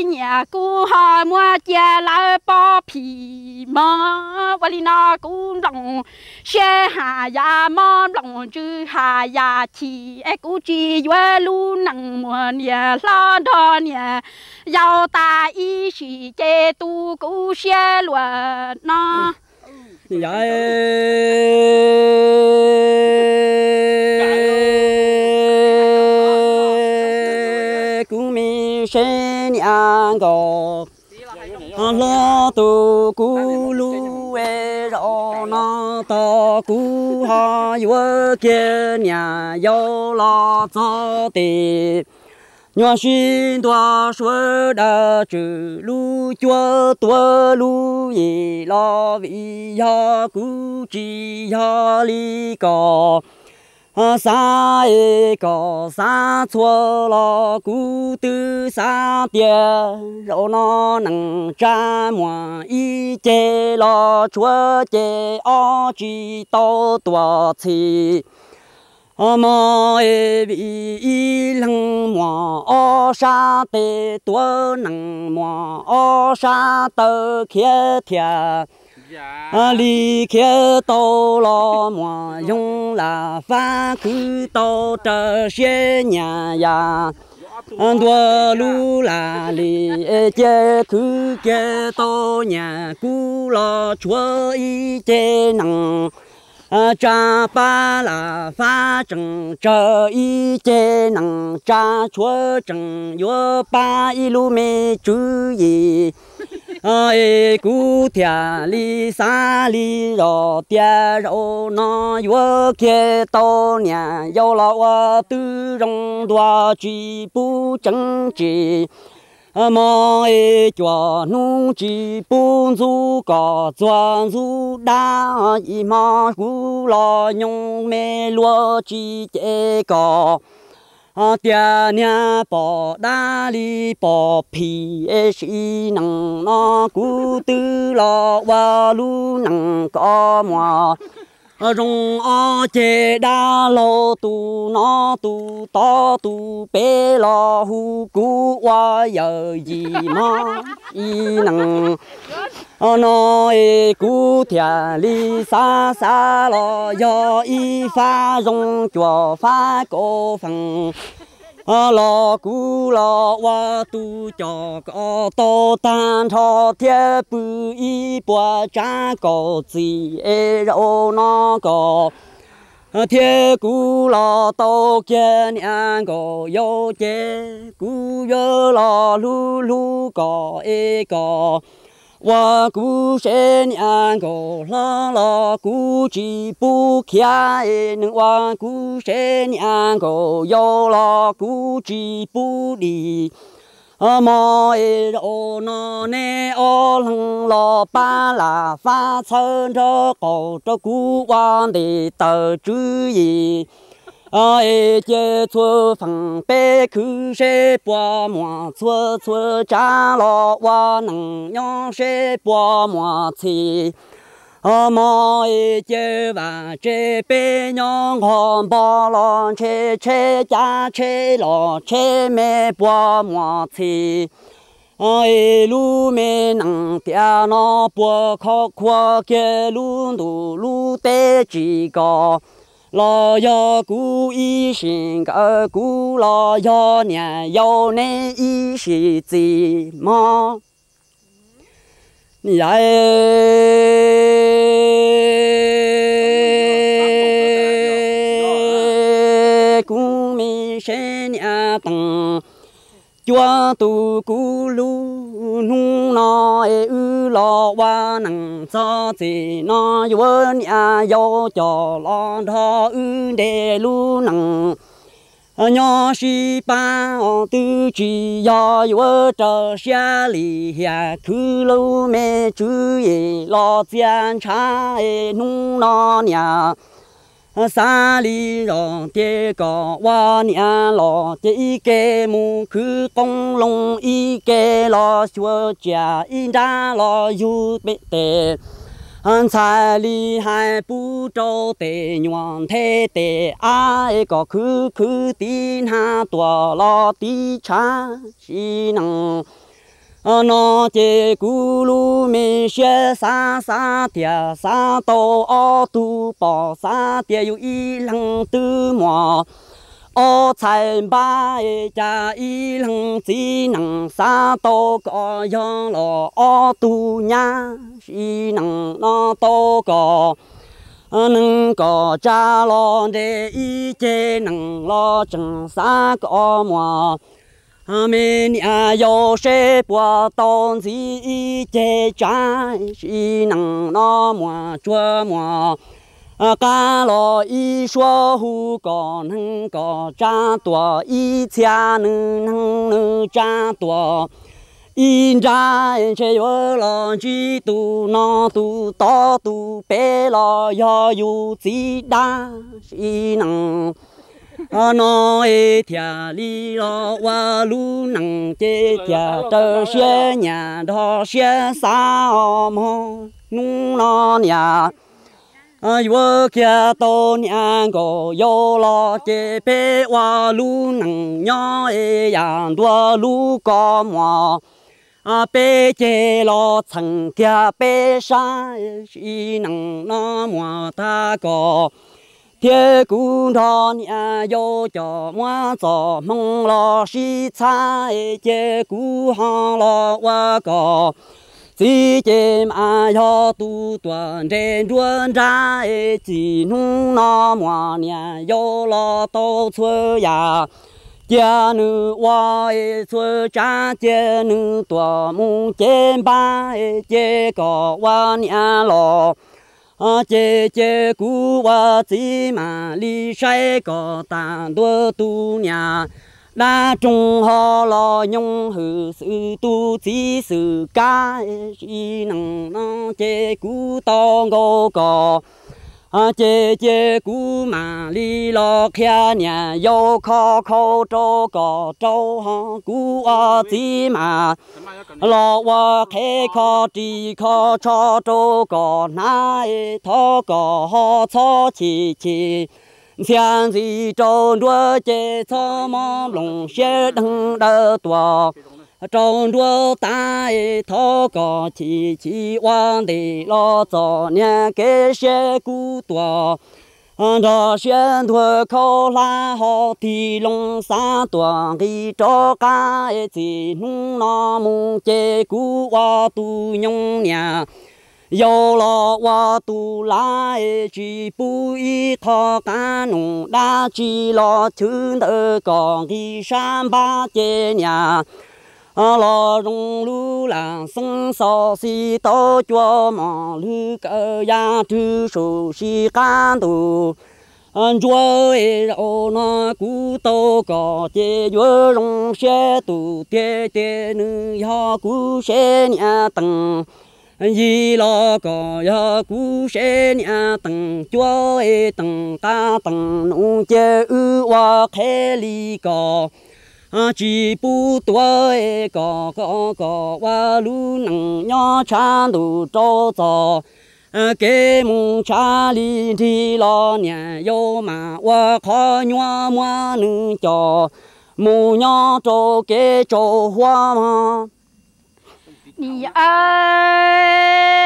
nhà cũ họ mua chia lại bỏ皮嘛，我哩那古龙写下呀嘛龙住下呀起，哎古只月路能么年老多年，要大一时节都古写乱呐。 呀，古米生两个。lo tu cu lu e ro na ta cu ha yo kia nhà yo lo cho ti nhỏ xin toa suốt đã trừ lu chúa tua lu ye lo vi ya cu chi ya li co sa e có sa chua lo cú tư sa tiền rồi nó nặng cha mua y chê lo chúa chê o chi to tua chi mà e bị y lăng mua o sa tê tua nặng mua o sa tơ kia thiệt à li kia tô lo mà dùng là phá cứ tô trở xe nhà ya anh đua lu là li chế cứ kia tô nhà cũ lo chúa y chế nặng cha ba là phá trần trở y chế nặng cha chúa trần yo ba y lu mê chú gì ai cú thia li sa li ro tia ro nó yo kia to nhà yo la wa tư rong đoa chi bu chân chi mà ai cho nu chi bu du có cho du đa y mà cú lo nhung mê lúa chi chế có tia nhà bỏ đa li bỏ phi e si nằng nó cú tư lo wa lu nằng có mò rong o che đa lo tu nó tu to tu bé lo hu cú wa giờ gì mà y nằng nó e cú thia li sa sa lo yo y pha rong chùa pha cổ phần lo cú lo wa tu cho có to tan cho thiết bự y bùa cha có gì e rô nó có thiết cú lo to kia nhang có yo chế cú yo lo lu lu có e có wa cú sen nhang có lo lo cú chỉ bu kia e nương wa cú sen nhang có yo lo cú chỉ bu đi mà e ô nó nè ô lăng lo ba là pha sơn cho cổ cho cú quan để tờ chữ gì ai chế chua phẳng bé cứ sẽ bỏ mua chua chua cha lo wa nằng nhau sẽ bỏ mua chi mà ai chế và chế bé nhau hòn bỏ lo chế chế cha chế lo chế mẹ bỏ mua chi ai lu mẹ nằng tia nó bỏ khó khó kia lu đủ lu tê chỉ có lo yo cú y sinh cái cú lo yo nhà yo nè y sĩ gì mà vậy cú mi sinh nhà tăng chúa tu cú lu nu nó e ư lo wa nằng cho gì nó yo nhà yo cho lo thọ ư để lu nằng nhỏ si ba tư chỉ yo yo cho xa li ya cứ lu mẹ chú ye lo gian cha e nu nó nhà sa li rồi tê có wa nia lo tê kê mu cứ công long y kê lo xua cha in đa lo yu bê tê anh sai li hai bu trâu tê nhuận thế tê ai có cứ cứ tin ha tua lo tí cha chi năng nó chế cú lu mi xe sa sa tia sa tô ô tu bỏ sa tia yêu y lăng tư mò ô chạy ba cha y lăng chỉ năng sa tô có yo lo ô tu nha chỉ năng nó tô có nâng có cha lo để y chế năng lo chẳng sa có mò mình nhà yêu sẽ bỏ tôn gì chế trái chỉ năng nó mùa chua mùa cá lo y số hu còn hưng có cha tua y cha nữ năng nữ cha tua y ra chế yêu lo chỉ tu nó tu to tu bé lo yo yu chỉ đa chỉ năng nó ê thia li lo wa lu năng chế thia tơ xe nhà đó xe xa mò nung nó nhà yo kia to nhà go yo lo chế bé wa lu năng nhỏ ê yang đua lu có mò bé chế lo chẳng kia bé sa chỉ năng nó mò ta có thế cũng đó nhà yo cho mua cho mong lo si cha chế cú ha lo wa có chỉ chế mà yo tu tuần trên ruộng ra chỉ nung nó mua nhà yo lo to chơi ya cha nữ wa chơi cha chế nữ tua mu chế ba chế có wa nhà lo chế chế cú wa chỉ mà li sai có tàn đua tu nhà đa trung họ lo nhung hư sự tu chỉ sự ca chỉ năng nó chế cú to ngô có chế chế cú mà li lo kia nhà yêu khó khó trâu có trâu họ cú wa chỉ mà lo wa khe khó chỉ khó cho trâu có nai thọ có họ cho chỉ chỉ xiang gì trâu đua chế cho mong lòng xe đằng đỡ tua trâu đua tai thọ có chỉ chỉ quan để lo cho nhà cái xe cú tua đó xuyên thua khâu la họ thì long xa tuần khi cho cá chỉ nung nó mung chế cú qua tu nhung nhà yêu lo qua tu la chỉ bùi thọ cá nung đa chỉ lo chữ đỡ còn khi sam ba chế nhà lo rong lu là sông so si to chua mà lu cơ ya tu su si can tu anh chúa ô nó cú to có chế chúa rong xe tu tê tê nữ ya cú xe nhà tầng gì lo có ya cú xe nhà tầng chúa tầng ta tầng nụ chế ư wa khe li có chỉ bu tuổi có có có wa lu năng nhỏ chan đủ cho cho cái mong cha li thì lo nhà yo mà wa khó nhỏ mua nữ cho mu nhỏ cho cái cho hoa mà đi ơi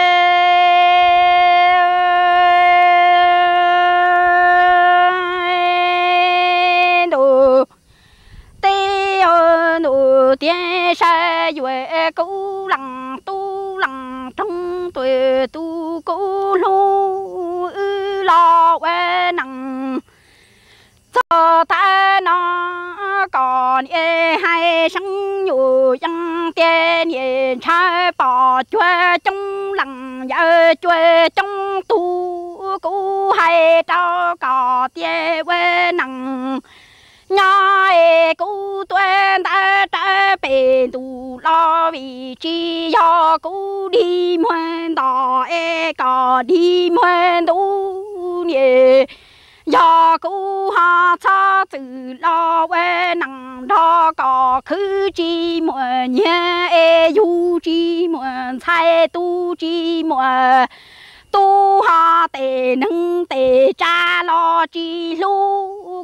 tiên sa duệ cũ lăng tu lăng trong tuổi tu cũ lu ư lo quê nặng cho ta nó còn e hai生有yang tiên yên cha bỏ chuê trong lăng giờ chuê trong tu cũ hay cho có tiên quê nặng nhai cú tuyên ta ta bền tu lo vì chi do cú đi muôn đỏ e có đi muôn tu nhẹ do cú ha cha tự lo quê nặng đó có khứ chi muôn nhẹ e du chi muôn sai tu chi muôn tu ha tề nâng tề cha lo chi lu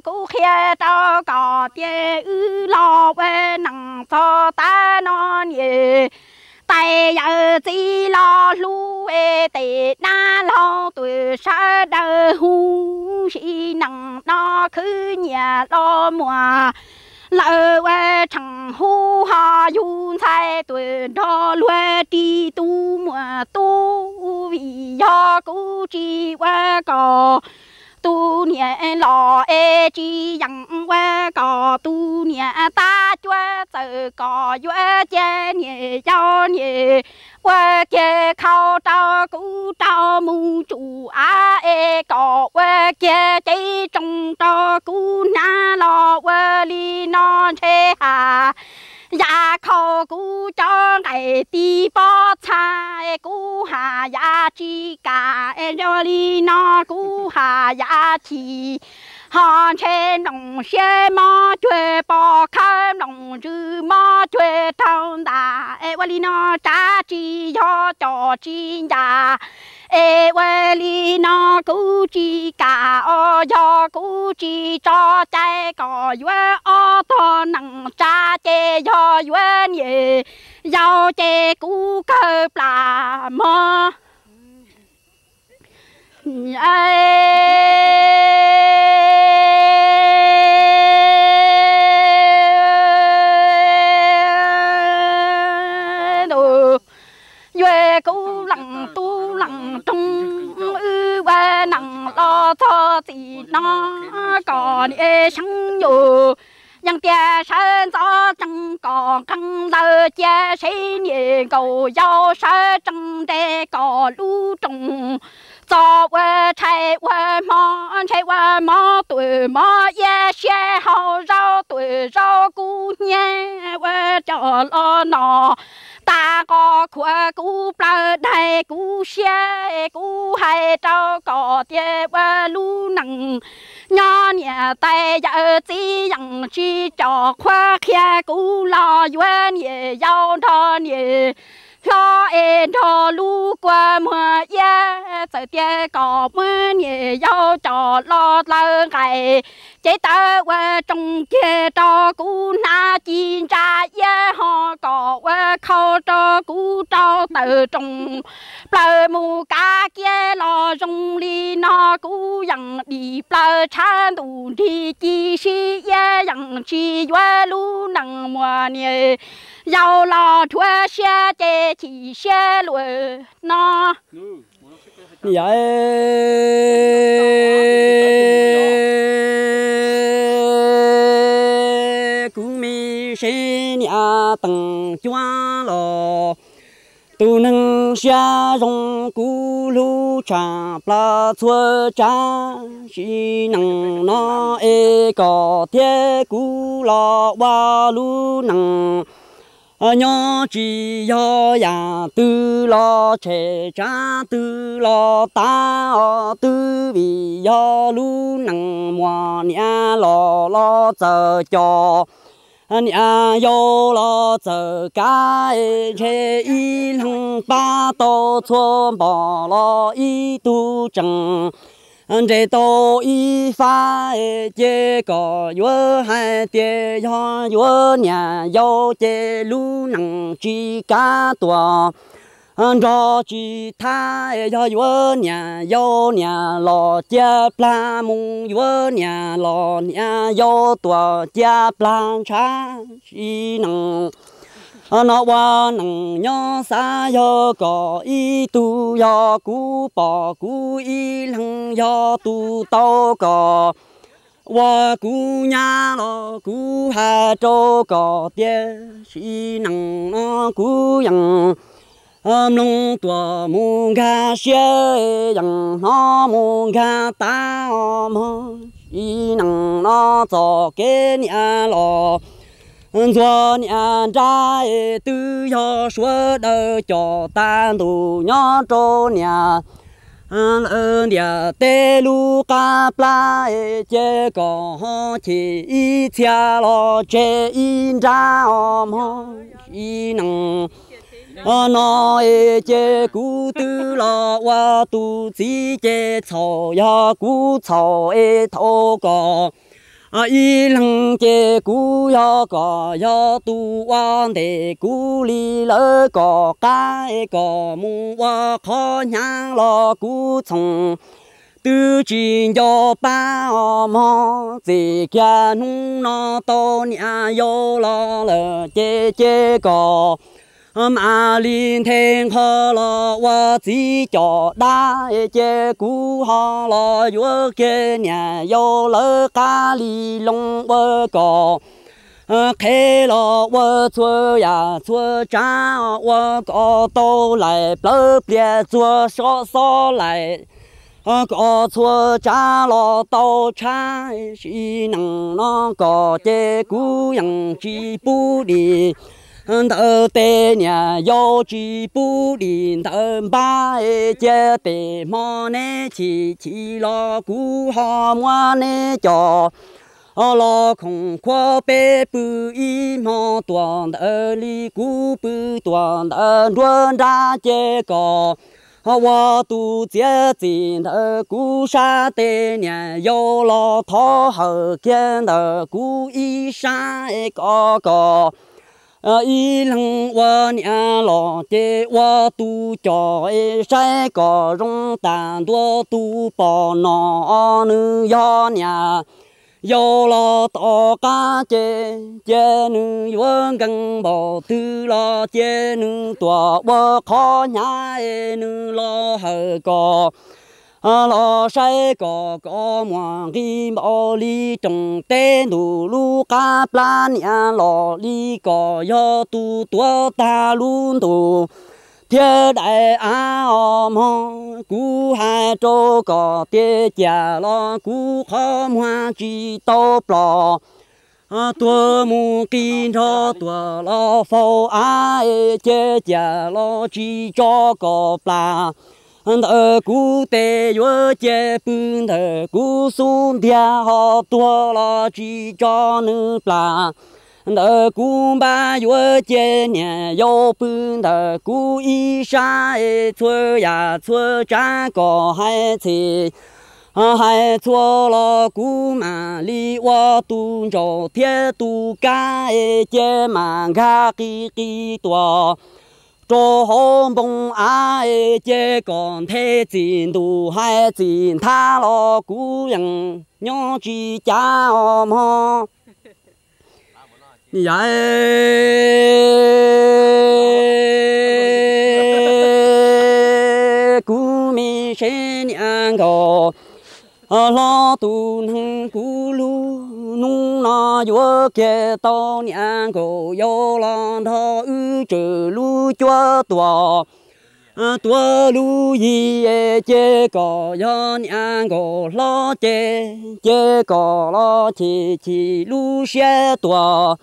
cú khía cho có tiền ư lo về nặng cho ta non nhỉ tay giờ chỉ lo lu về tệ na lo tuổi sa đời hu chỉ nặng nó cứ nhà lo mùa lỡ về chẳng hu ha yun sai tuổi đó lue đi tu mùa tu vì do cú chỉ qua cò tu nhẹ lò ê chi yang qua cò tu nhẹ ta chúa tự cò chúa chê nhẹ cho nhẹ qua kia khâu trao cú trao mu chủ á ê cò qua kia cháy trong trao cú na lò qua li non chê hà ya khâu cú cho ngày đi bó cha cú hà ya chi cả cho li nó cú hà ya chi hòn trên đồng xe mò chơi bò khám đồng chữ mò chơi thong đà ê qua li nó cha chi cho cho chi ya ê qua li nó cú chi cả ô cho cú chi cho trái cò yuê ô thọ nặng cha chê cho yuê nhẹ giao chê cú cơ plà mò yuê cú lặng tu lặng trong ư ba nặng lo cho thì nó còn ê sáng nhiều yang tia sơn gió chẳng còn căng lơ chia xây nhẹ cầu giao sơn chẳng để có lũ trồng cho qua chạy qua mò chạy qua mò tuổi mò ye xe hậu rau tuổi rau cú nhé qua cho lo nọ ta có khóa cú plơ đầy cú xe cú hay trâu có tiền qua lũ nặng nhỏ nhà tay giờ chỉ rằng chỉ cho khóa kia cú lo duyên ye giao thọ ye lo em thọ lũ qua mưa ye giờ tiền có mưa ye giao cho lo lơ ngày chế tơ qua trong kia cho cú na chín ra ye họ có qua khâu cho cú cho tự trong plơ mù cá kia lo trong li nó cú yang đi plơ chan đủ đi chi si ye yang chi yue lu nang mùa nhẹ giao lo thuê xe chế chỉ xe lùi nó vậy cú mi xe nhà tầng choa lò tu nâng xa rong cú lu cha pla chua cha si nâng nó e có thế cú lo wa lu nâng nhỏ chỉ do ya tư lo che cha tư lo ta tư vì do lu nâng mùa nia lo lo chờ cho nia yo lo chờ cá che y lăng ba tô chua bỏ lo y tu chẳng chế tô y pha chế có yua hai chế yo yua nhà yo chế lu nặng chi cá tua cho chi tha yo yua nhà yo nhà lo chế pla mung yua nhà lo nhà yo tua chế pla cha chi nặng nó qua nằng nhỏ xa yo có y tu yo cú bỏ cú y lăng yo tu tao có qua cú nhà lo cú hà trâu có tiền si nằng nó cú yang nông tua mùng gà xe yang nó mùng gà ta mò si nằng nó cho cái nhà lo cho nhà trai tư yo suốt đời cho tan tù nhỏ trâu nhà ơn nhà tê lu ca pla chế có chỉ ít chia lo chế in ra om chi năng nó chế cú tư lo wa tu chỉ chế chầu ya cú chầu e thô có 一人接古要个要读完的古里了个改个木我看娘了古从。từ chỉ cho ba mò gì kia nung nó to nhà yo lo lờ chế chế cò mà liên thiên họ lo wa chỉ cho đa chế cú họ lo yo kia nhà yo lờ cá li long bơ cò thế lo wa chua ya chua cha wa có tô lại bơ bia chua so so lại có chua cha lo tàu cha chỉ năng nó có chế cú yang chỉ bu đi thợ tê nhà yo chỉ bu đi thợ ba chế tê mò nè chỉ chỉ lo cú họ mua nè cho lo không qua bê bự y mò toàn thợ li cú bự toàn thợ luôn ra chế có我都接近的古沙的年有了头后见的古一山个个，呃一人我年老的我都叫晒个容单多都包那能要年。有了大家姐姐能用更宝对了姐能多我靠nhà能老好个啊老晒个个忙的毛里种的路路嘎不年老里个要多多大路多。thiên đại á mong cú hai trâu có tê già lo cú khó hoa chỉ tàu bò tua mu kinh cho tua lo phô ai chế già lo chỉ cho có bà thờ cú tê yo chế bưng thờ cú xuống thia họ tua lo chỉ cho nữ bà đờ cú ba yo chế nhà yo bưng đờ cú y sa chua ya chua cha có hai chỉ hai chua lo cú mà li wa tu cho thiết tu ca chế mà ga ki ki tua cho hồng bông ai chế còn thế chín tu hai chín tha lo cú yang nhỏ chỉ cha mo dạ cú mi sen ăn gò lo tu nâng cú lu nung na yo kia to nhang gò yo lan thọ ư trừ lu chua tua tua lu yi chế cò yo nhang gò lo chế chế cò lo chỉ chỉ lu xe tua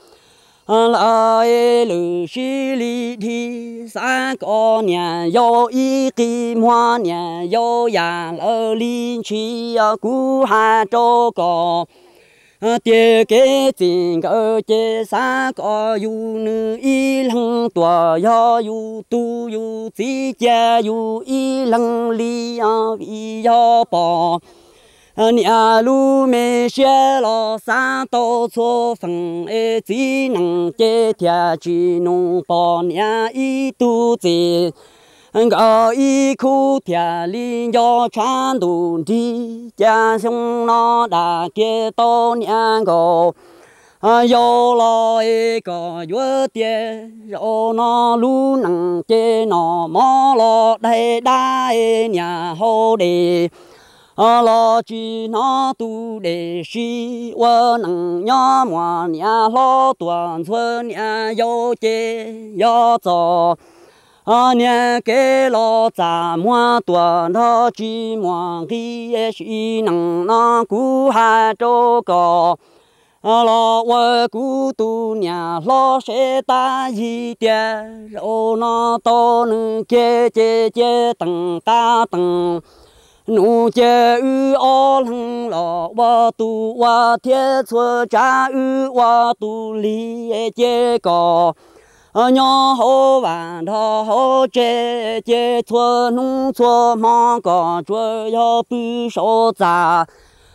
lại lư sĩ lý thi sa có nhà yo y kim hoa nhà yo ya lơ linh chi cú ha cho có tiề kế tình cơ chế sa có yu nữ y lăng tua yo yu tu yu chỉ cha yu y lăng li y yo bỏ nhà lu mê xe lo sa tô số phần ê chỉ năng chế thia chỉ nông bỏ nhà y tu gì ngờ y khu thia linh do chan đủ đi cha sông nó đã kia tô nhà gò yo lo ê có yo tiền yo nó lu năng chế nó mò lo đây đai nhà hô đề lo chỉ nó tu để si wa năng nhớ mà nhà lo toàn xuân nhà yo chế yo cho nhà kế lo trả mua toàn nó chỉ mua khi si năng nó cú hai chỗ có lo wa cú tu nhà lo sẽ ta gì tiền rồi nó to nữ chế chế chế tầng ta tầng nụ chế ư ô lăng lọ wa tu wa thiết chua cha ư wa tu li chế cò nhỏ hô vàng thọ hô chế chế chua nung chua mò cò chua yo bư số già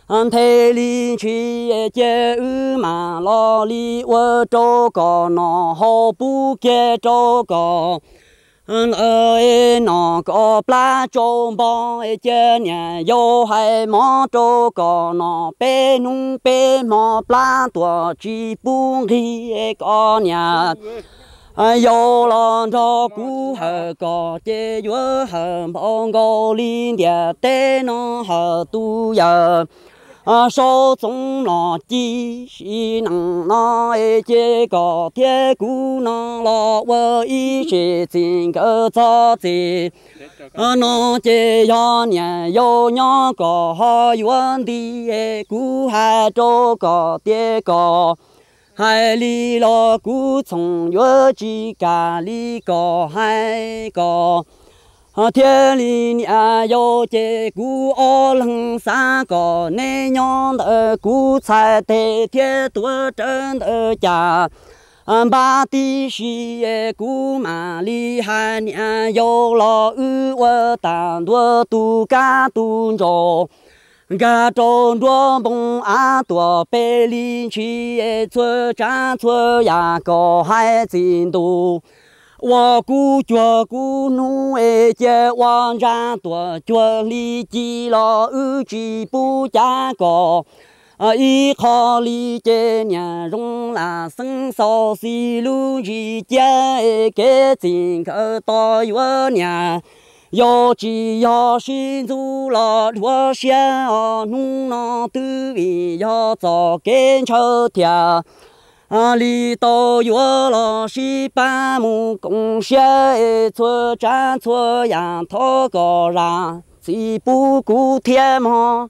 anh thế li chi chế ư mà lo li vợ trâu cò nó hồ bu kia trâu cò anh ơi nó có pla trâu bò chế nhà vô hay mò trâu cò nó bé nung bé mò pla tua chi buông đi có nhà yo lo cho cú hờ cò chế vợ hờ bông gò linh địa tê nó hờ tu giờ số chúng nó chỉ chỉ năng nó chế có thế cú nó lo vợ ý chỉ xin cơ cho gì nó chế cho nhà yo nhỏ có hỏi vấn đi cú hai chỗ có thế có hai li lo cú从月之咖哩个海个，天里呀有这股二冷三个，那样的股菜得天多真的家。俺把的是古马里海年有了二我当多度假度着。噶种多梦啊多北林去做战做呀个海进度，我姑觉姑努诶这网站多觉里记了二几不加个。啊，一考里这年容啦，生少西路一家给进口到月年。要只要心足了，我想弄那都为要早跟秋天。啊，里到月了是半亩贡献，做战做羊头个人，谁不顾天吗？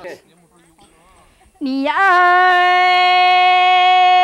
你爱。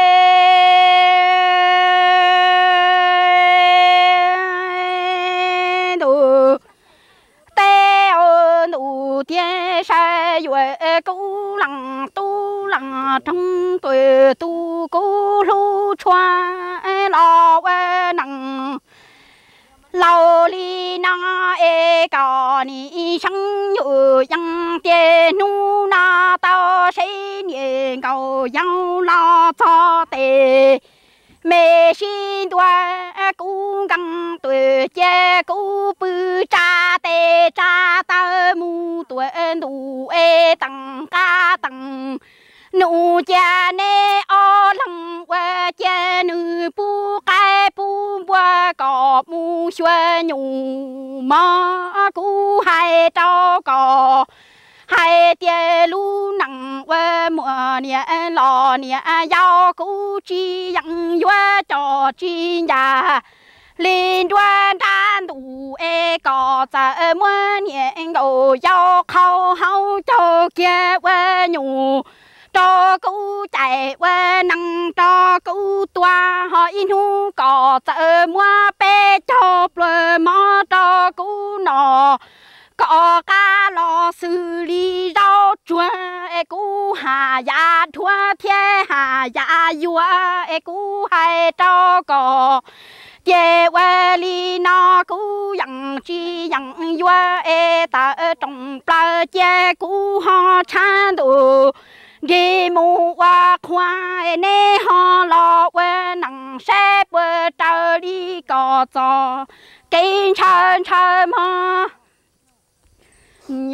天山月勾浪都浪中对都勾路川老外能老里那一个你生有养的努那到谁年高养老早的没心端公刚对结果不扎的扎到木墩路哎当嘎当，奴家呢哦冷我家女不该不我个木学牛马古还照个。海的路能为末年老年要顾及养月着急呀，临端战路哎搞在末年又要考好着结为牛。照顾在为能照顾多好一路搞在末被照不么照顾喏。có cá lo xử lý rau chua e cú hà ya thua thiên hà ya yua e cú hai trâu cò chế quê li nó cú yang chi yang yua e ta trồng pla chế cú ho chan đồ đi mua qua khoa e nè ho lo quê nằng xe quê trâu đi cò cho kinh chân chân mà你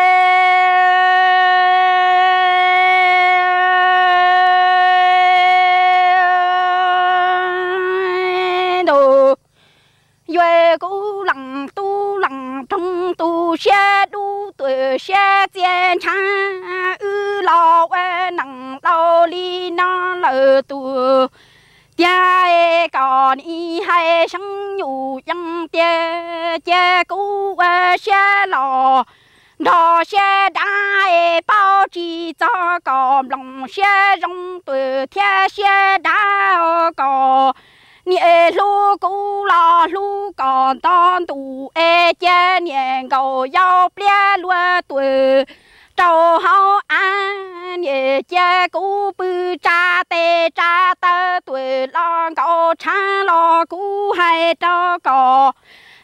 爱都月姑冷都冷中都些都对些检查，日老外能老里那老多。爹个你还生有养爹，结果我些老。那些大包鸡这个龙些容对天些大个，你路过了路过当都哎，今年个要变路对。就好安，你结果不扎的扎的对，啷个唱啷个还这个。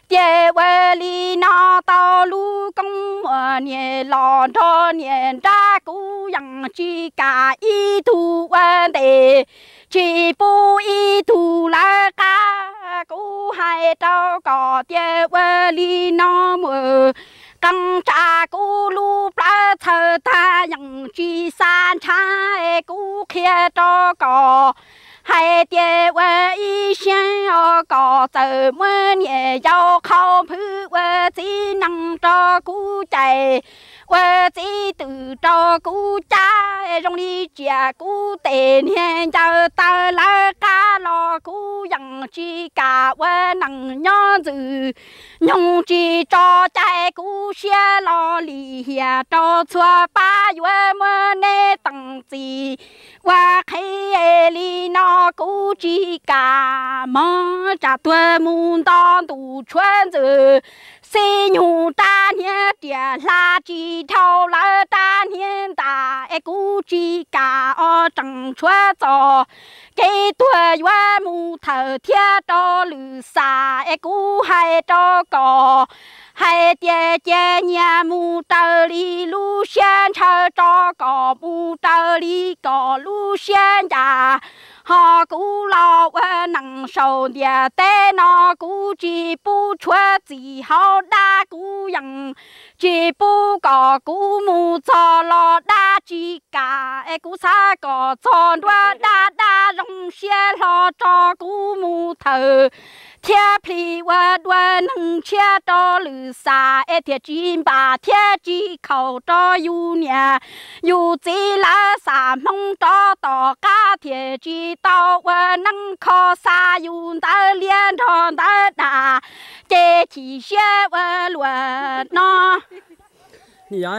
爹为里那道路公我年老着年扎姑养鸡嘎一土问题，只不一土来嘎姑还找个爹为里那么。刚扎古路不头大养鸡山菜古开着个，还得我一想要搞走每年要靠谱我只能照顾在。我只独照顾家，用力接顾对年就到了家老姑养鸡家，我能养住，用鸡照在姑些老里下照错八月么内等子，我黑里那姑鸡家，忙着对门当都穿着。谁牛大年的垃圾头了大年大，哎估计嘎哦正出走，给多元木头贴到路上，哎估还到高，还得今年木头里路线车找个木头里个路线呀。好古老我能受的，但那估计不出最好大姑养，只不过姑母做了大几家，哎姑啥个做多大大容些了照顾木头，铁皮我我能切到路上，哎铁金把铁几口到有年，有在拉萨梦到到家铁几。到我能靠啥用的脸上的大，这体现我乱呐。 呀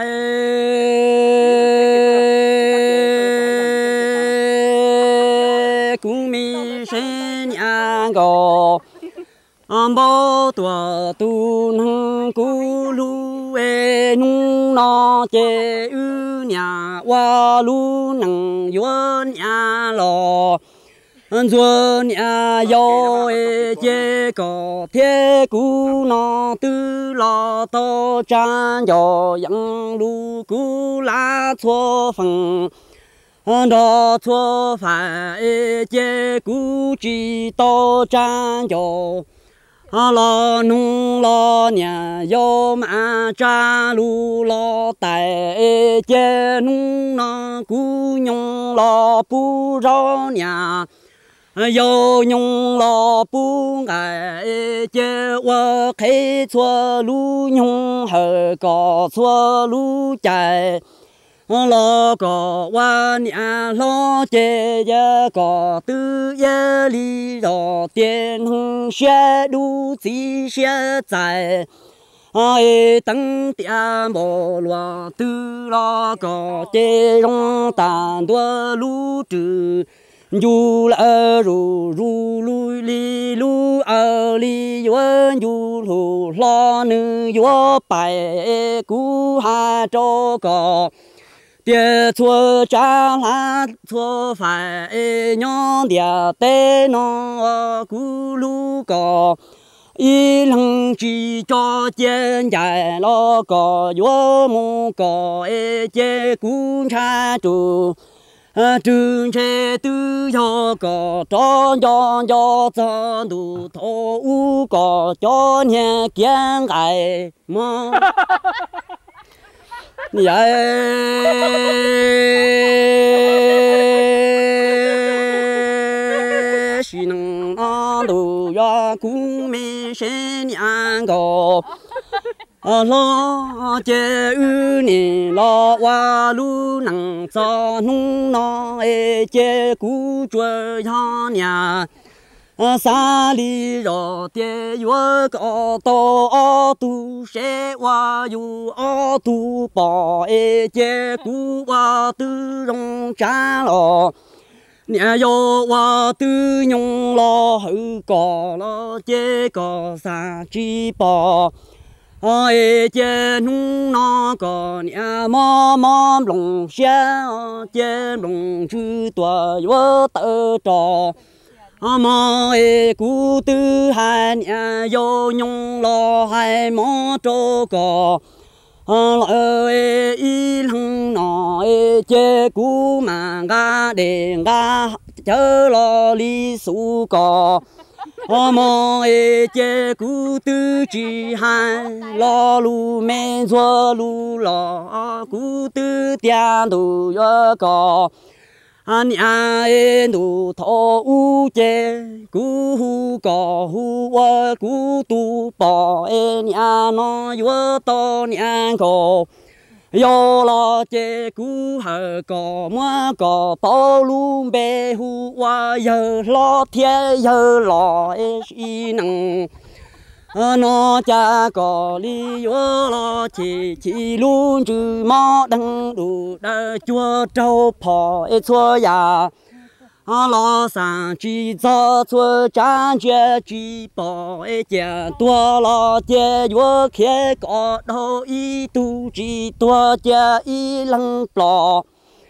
古米生年个，俺包多都能咕噜哎，弄那这有年我路能有年了。昨年要哎这个铁姑娘都老到站要养路古拉错分，到错饭哎这估计到站要。老农老年要满站路老带，这农郎姑娘老不饶娘。要用老不爱，这我开错路用后搞错路街，老个我年老这一个都夜里绕电红雪路最现在。哎，等点莫乱都那个这种单多路走。如来如如如里如二里远如如老能约白古还这个别错扎拉错饭娘的带那咕噜个一冷只着见见那个月木个哎这古产主。啊，正确都要个张张要zan都头五个叫年见爱嘛，你哎，是能那都要古民生年个。啊，老这有年老瓦路能造弄那哎，这古着样年，啊，山里绕的有个到都山哇有啊都包哎，这古哇都用占了。年要我都用了后高了这个三七八。哎，这农那个年妈妈龙乡，这龙就多有得着。 mò e cú tư hai nhà vô nhung lo hai mò trâu cò lo e y lăng nọ e chế cú mà ga để ga chớ lo li su cò mò e chế cú tư chỉ hai lo lu men chua lu lo cú tư tiền đủ yo cò anh ai đủ thọ u chế cú hu cò hu wa cú tu bỏ e nhà nó yo to nhà cò yo lo chế cú hở cò mua cò bao lu bê hu wa giờ lo thiên giờ lo e si năng nó cha có lý yo lo chỉ chỉ luôn chữ mò đăng đủ đã chua trâu phò e chua ya lo sang chỉ cho chua trang chế chỉ bỏ e cha tua lo chế yo khé có đâu y tu chỉ tua chế y lăng plò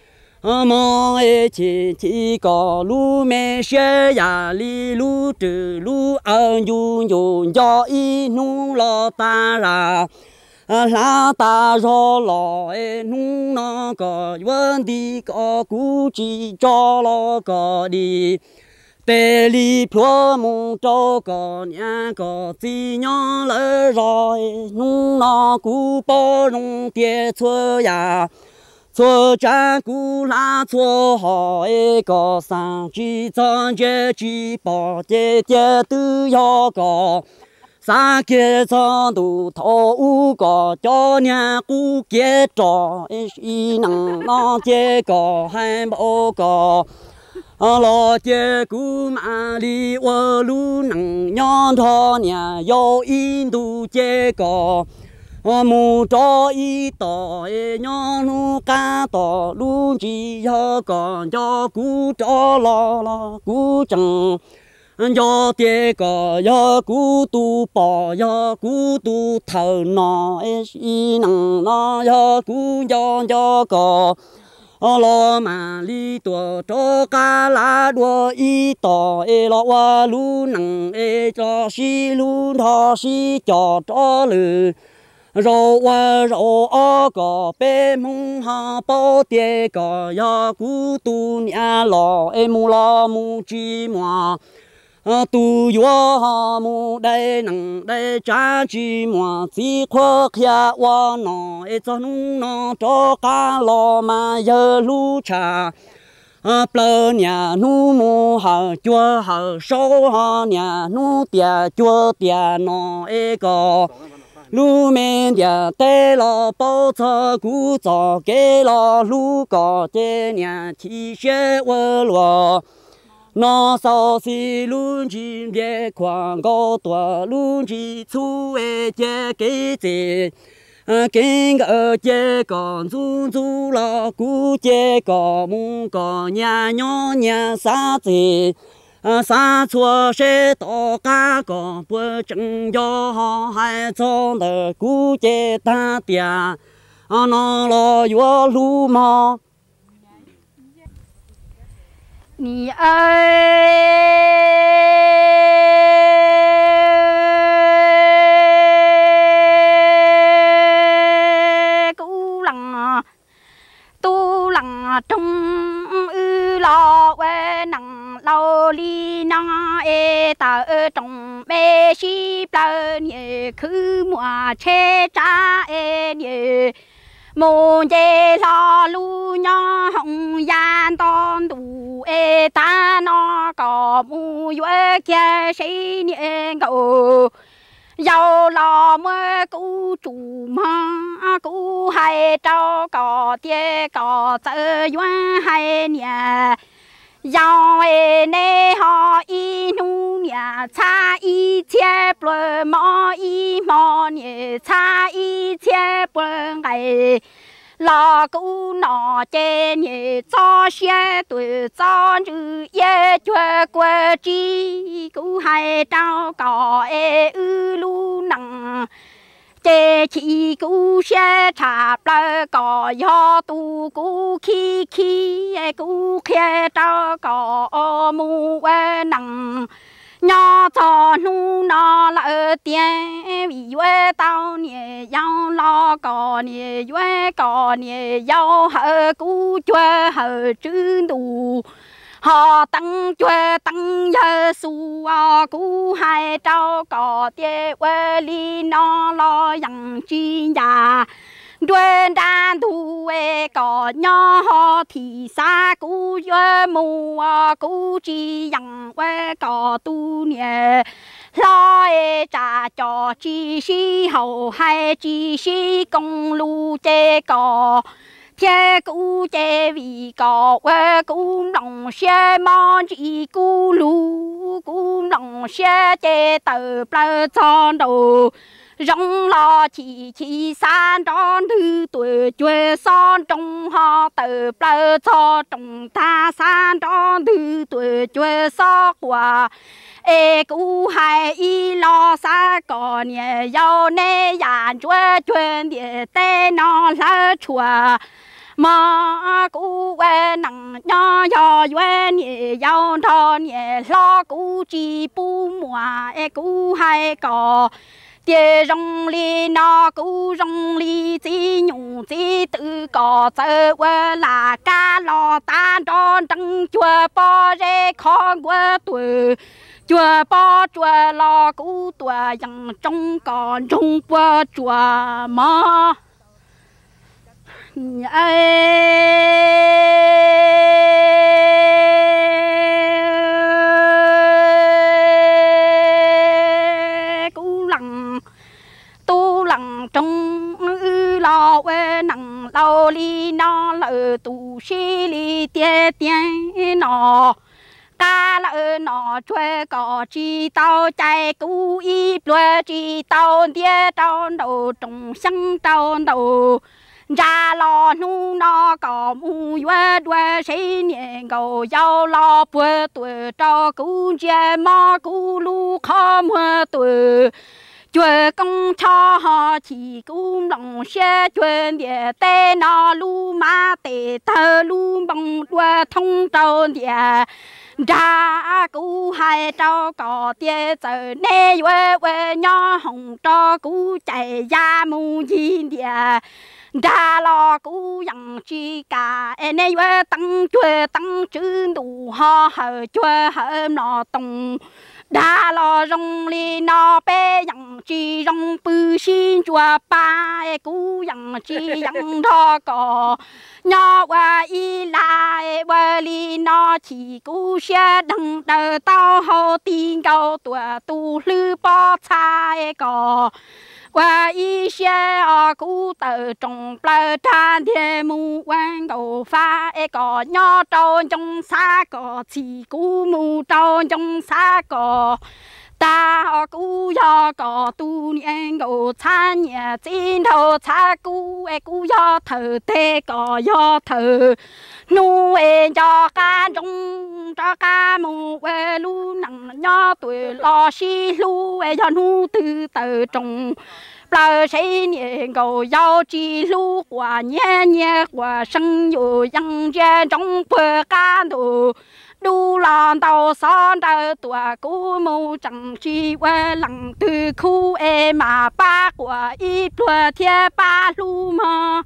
mò e chỉ chỉ có lu mẹ xe ya li lu trừ lu ơn yun yun cho y nu lo ta ra la ta ro lo e nu nó có vấn đi có cú chỉ cho lo có đi bê li phô mù trâu có nhà có gì nhỏ lỡ rồi nu nó cú bó rong tiệt chua ya chua cha cú la chua họ e có sang chỉ chọn chế chỉ bỏ chế chế tự do có sa kia chọn đủ thọ u có cho nhà cú kia trò e si năng nó chế có hai bộ có lo chế cú mà đi qua lu năng nhon thọ nhà yo in đủ chế có mù cho y tỏ e nhon nu ca tỏ lu chỉ cho còn cho cú cho lo lo cú chẳng cho tiền có cho cú tu bỏ cho cú tu thờ nó e si năng nó cho cú cho cho có lo mà li tua cho cá lá đua y tỏ e lo qua lu năng e cho si lu thọ si cho cho lư rồi qua rồi ở có bé mông ha bao tiền có ya cú tu nhà lo em mu lo mu chi mua tu yo ha mu đây nằng đây cha chi mua chỉ khoa kia wa nó e cho nung nó cho cá lo mà giờ lu cha plơ nhà nu mu ha chua ha sâu ha nhà nu tia chua tia nó e có lu men ya tê lo bao cho cú cho kế lo lu có chế nhà chi xe vơ lúa nó sao si luôn chỉ về khoảng có tua luôn chỉ thu e chế kế chế kinh ở chế còn du du lo cú chế có mu có nhà nhỏ nhà xa gì sa chua sẽ to cá có bữa chân gió họ hai cho đời cú chế ta tia nó lo yo lu mò nì ơi cú lằng tu lằng trong ư lo quê nằng lâu li na e ta ở trong bê si plơ nhẹ cứ mùa che cha e nhẹ môn chế lo lu nhỏ hồng gian ton đủ e ta nó có mu yuê kia si nhẹ gầu giàu lo mơ cú chủ mà cú hay trâu có tia có tơ yuê hay nhẹ giàu e nè họ y nu nhà cha y chia bờ mò y mò nhẹ cha y chia bờ ngày lo cú nọ trên nhẹ cho xe tuổi cho chữ ye chua quê chi cú hay trao có e ư lu nằng chế chỉ cú xe chạp lơ có do tu cú khi khi cú khe trao có mu quê nằng cho nu nó là tiền vì quê tao nhẹ giàu lo có nhẹ quê có nhẹ giàu hở cú chua hở chữ đủ họ tăng chua tăng giờ su à cú hai trâu có tiền quê li nó lo yang chi nhà đuôi đàn thu ê có nhỏ họ thì xa cú dơ mù à cú chi yang quê có tu nhẹ lo ê trả cho chi si hậu hay chi si công lu chê có thế cú chê vì có quê cú lòng xe mong chỉ cú lu cú lòng xe chê tờ plơ cho đầu rong lo chỉ chỉ san tròn thứ tuổi chơi son trong họ tờ plơ cho trong ta san tròn thứ tuổi chơi so qua ê cú hai y lo sa còn nhẹ giàu nè yàn chơi chuyện địa tê nó lá chùa mà cú quen nặng nhỏ nhỏ quen nhẹ giàu thon nhẹ lo cú chỉ bu mùa ê cú hai cò địa rong li nó cú rong li chỉ nhung chỉ tự có sợ qua là cá lo tan tròn trăng chua bò rê khó qua tuổi chua bò chua lo cú tuổi yang trong còn trong qua chua mà cú lằng tu lằng trong lo quê nặng lâu li nó lỡ tu si li tia tia nó ca lỡ nó chơi có chi tao chạy cú y plue chi tao tia tao đầu trong sân tao đầu ra lo nu nó có mu quê quê xây nhẹ cầu giàu lo bùa tuổi cho cú che mò cú lu khó mưa tuổi chơi công cho họ chỉ cú lòng xe chuyện địa tê nó lu ma tê thơ lu bằng đua thông trâu địa ra cú hai trâu có tia giờ nê quê quê nhỏ hồng cho cú chạy ra mu gì địa ra lo cú yang chi cả em này quê tăng chơi tăng chữ đủ họ hở chơi hở nó tông đa lo rong li nó bé yang chi rong bự xin chua ba cú yang chi yang đó có nhỏ qua y lại qua li nó chỉ cú xe đằng đầu tao hậu tin cầu tuổi tu lư bó chai có qua y xe ở cú tờ trồng plơ tràn thiên mu quan cầu pha e có nhỏ trâu trong xa có chỉ cú mu trâu trong xa có ta ở cú do có tu niên cầu chan nhà chín đầu cha cú e cú do thờ tê có do thờ nu e cho ca trong cho ca mu e lu nặng nhỏ tuổi lo xi lu e cho nu từ tờ trồng plơ xây niên cầu giao chi lu quả nhẹ nhẹ quả sinhอยู่ยังเจtrong bờ ca đồ đu lon tàu son tàu tua cú mu chẳng chi quê lăng từ khu e mà ba của y tua thiên ba lu mà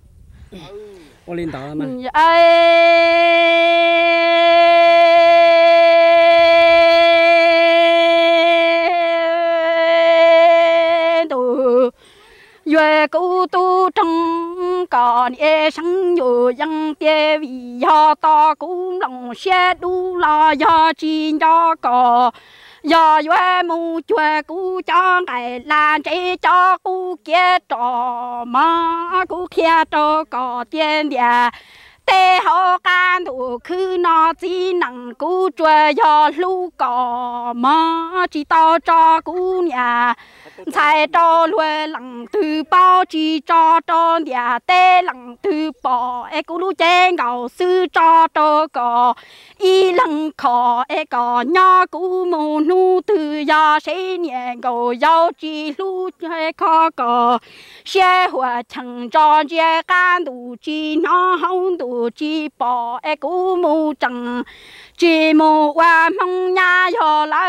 ô lên tàu mà về cú tu trong còn e sáng nhiều dân tia vì do to cú lòng xe đu lo do chi do cò do về mu chua cú cho ngày là chế cho cú kia trò mà cú kia trò cò tiền địa tê họ can thủ cứ nó chỉ nặng cú chua do lu cò mà chỉ tao cho cú nhà sai cho lue lằng từ bao chỉ cho cho địa tê lằng từ bỏ e cú lu chê ngầu sư cho cho cò y lằng khó e cò nhỏ cú mù nu từ ya xây nhẹ ngầu giao chỉ lu chê khó cò xe hòa chẳng cho chê can đủ chỉ nó không đủ chỉ bỏ e cú mù chẳng chỉ mù qua mong nhà cho lại bỏ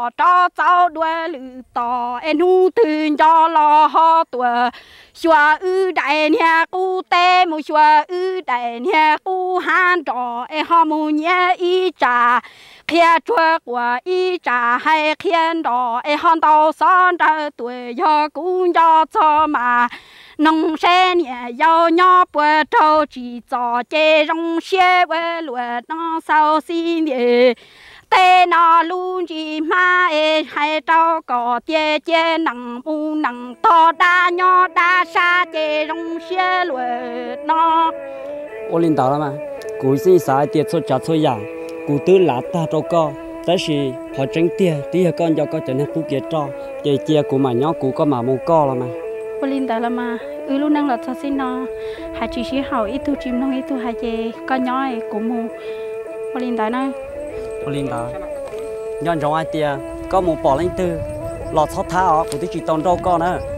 trò cho cháu đuôi lử tỏ em nu thường cho lo ho tuổi xua ư đại nhà cu tê mu xua ư đại nhà cu han trò em ho mu nhẹ y trà kia chua của y trà hay khiên đỏ em hòn tàu son ra tuổi do cũng do cho mà nông xe nhẹ giàu nhỏ bữa trâu chỉ cho chế rong xe với lúa nó sau xin địa tê nó luôn chỉ mà hay trâu có chế chế nặng u nặng to đa nhỏ đa xa chế rong xe lúa nó ô linh đạo mà cú xin sai tiệt số chặt số giả cú tư lá ta trâu co tới khi họ tránh tiền tí con cho có cho nên cú kia cho chế chế cú mà nhỏ cú có mà mua co là mà ô linh đạo mà ừ lúc năng là cho xin nó hai chị sĩ hậu ít thu chim nông ít thu hai chị con nhỏ ấy cũng mua ô linh đạo nói ô linh đạo nhon trong ai tia có một bỏ lên tư lọt thoát tháo của tí chỉ tòn rau con nữa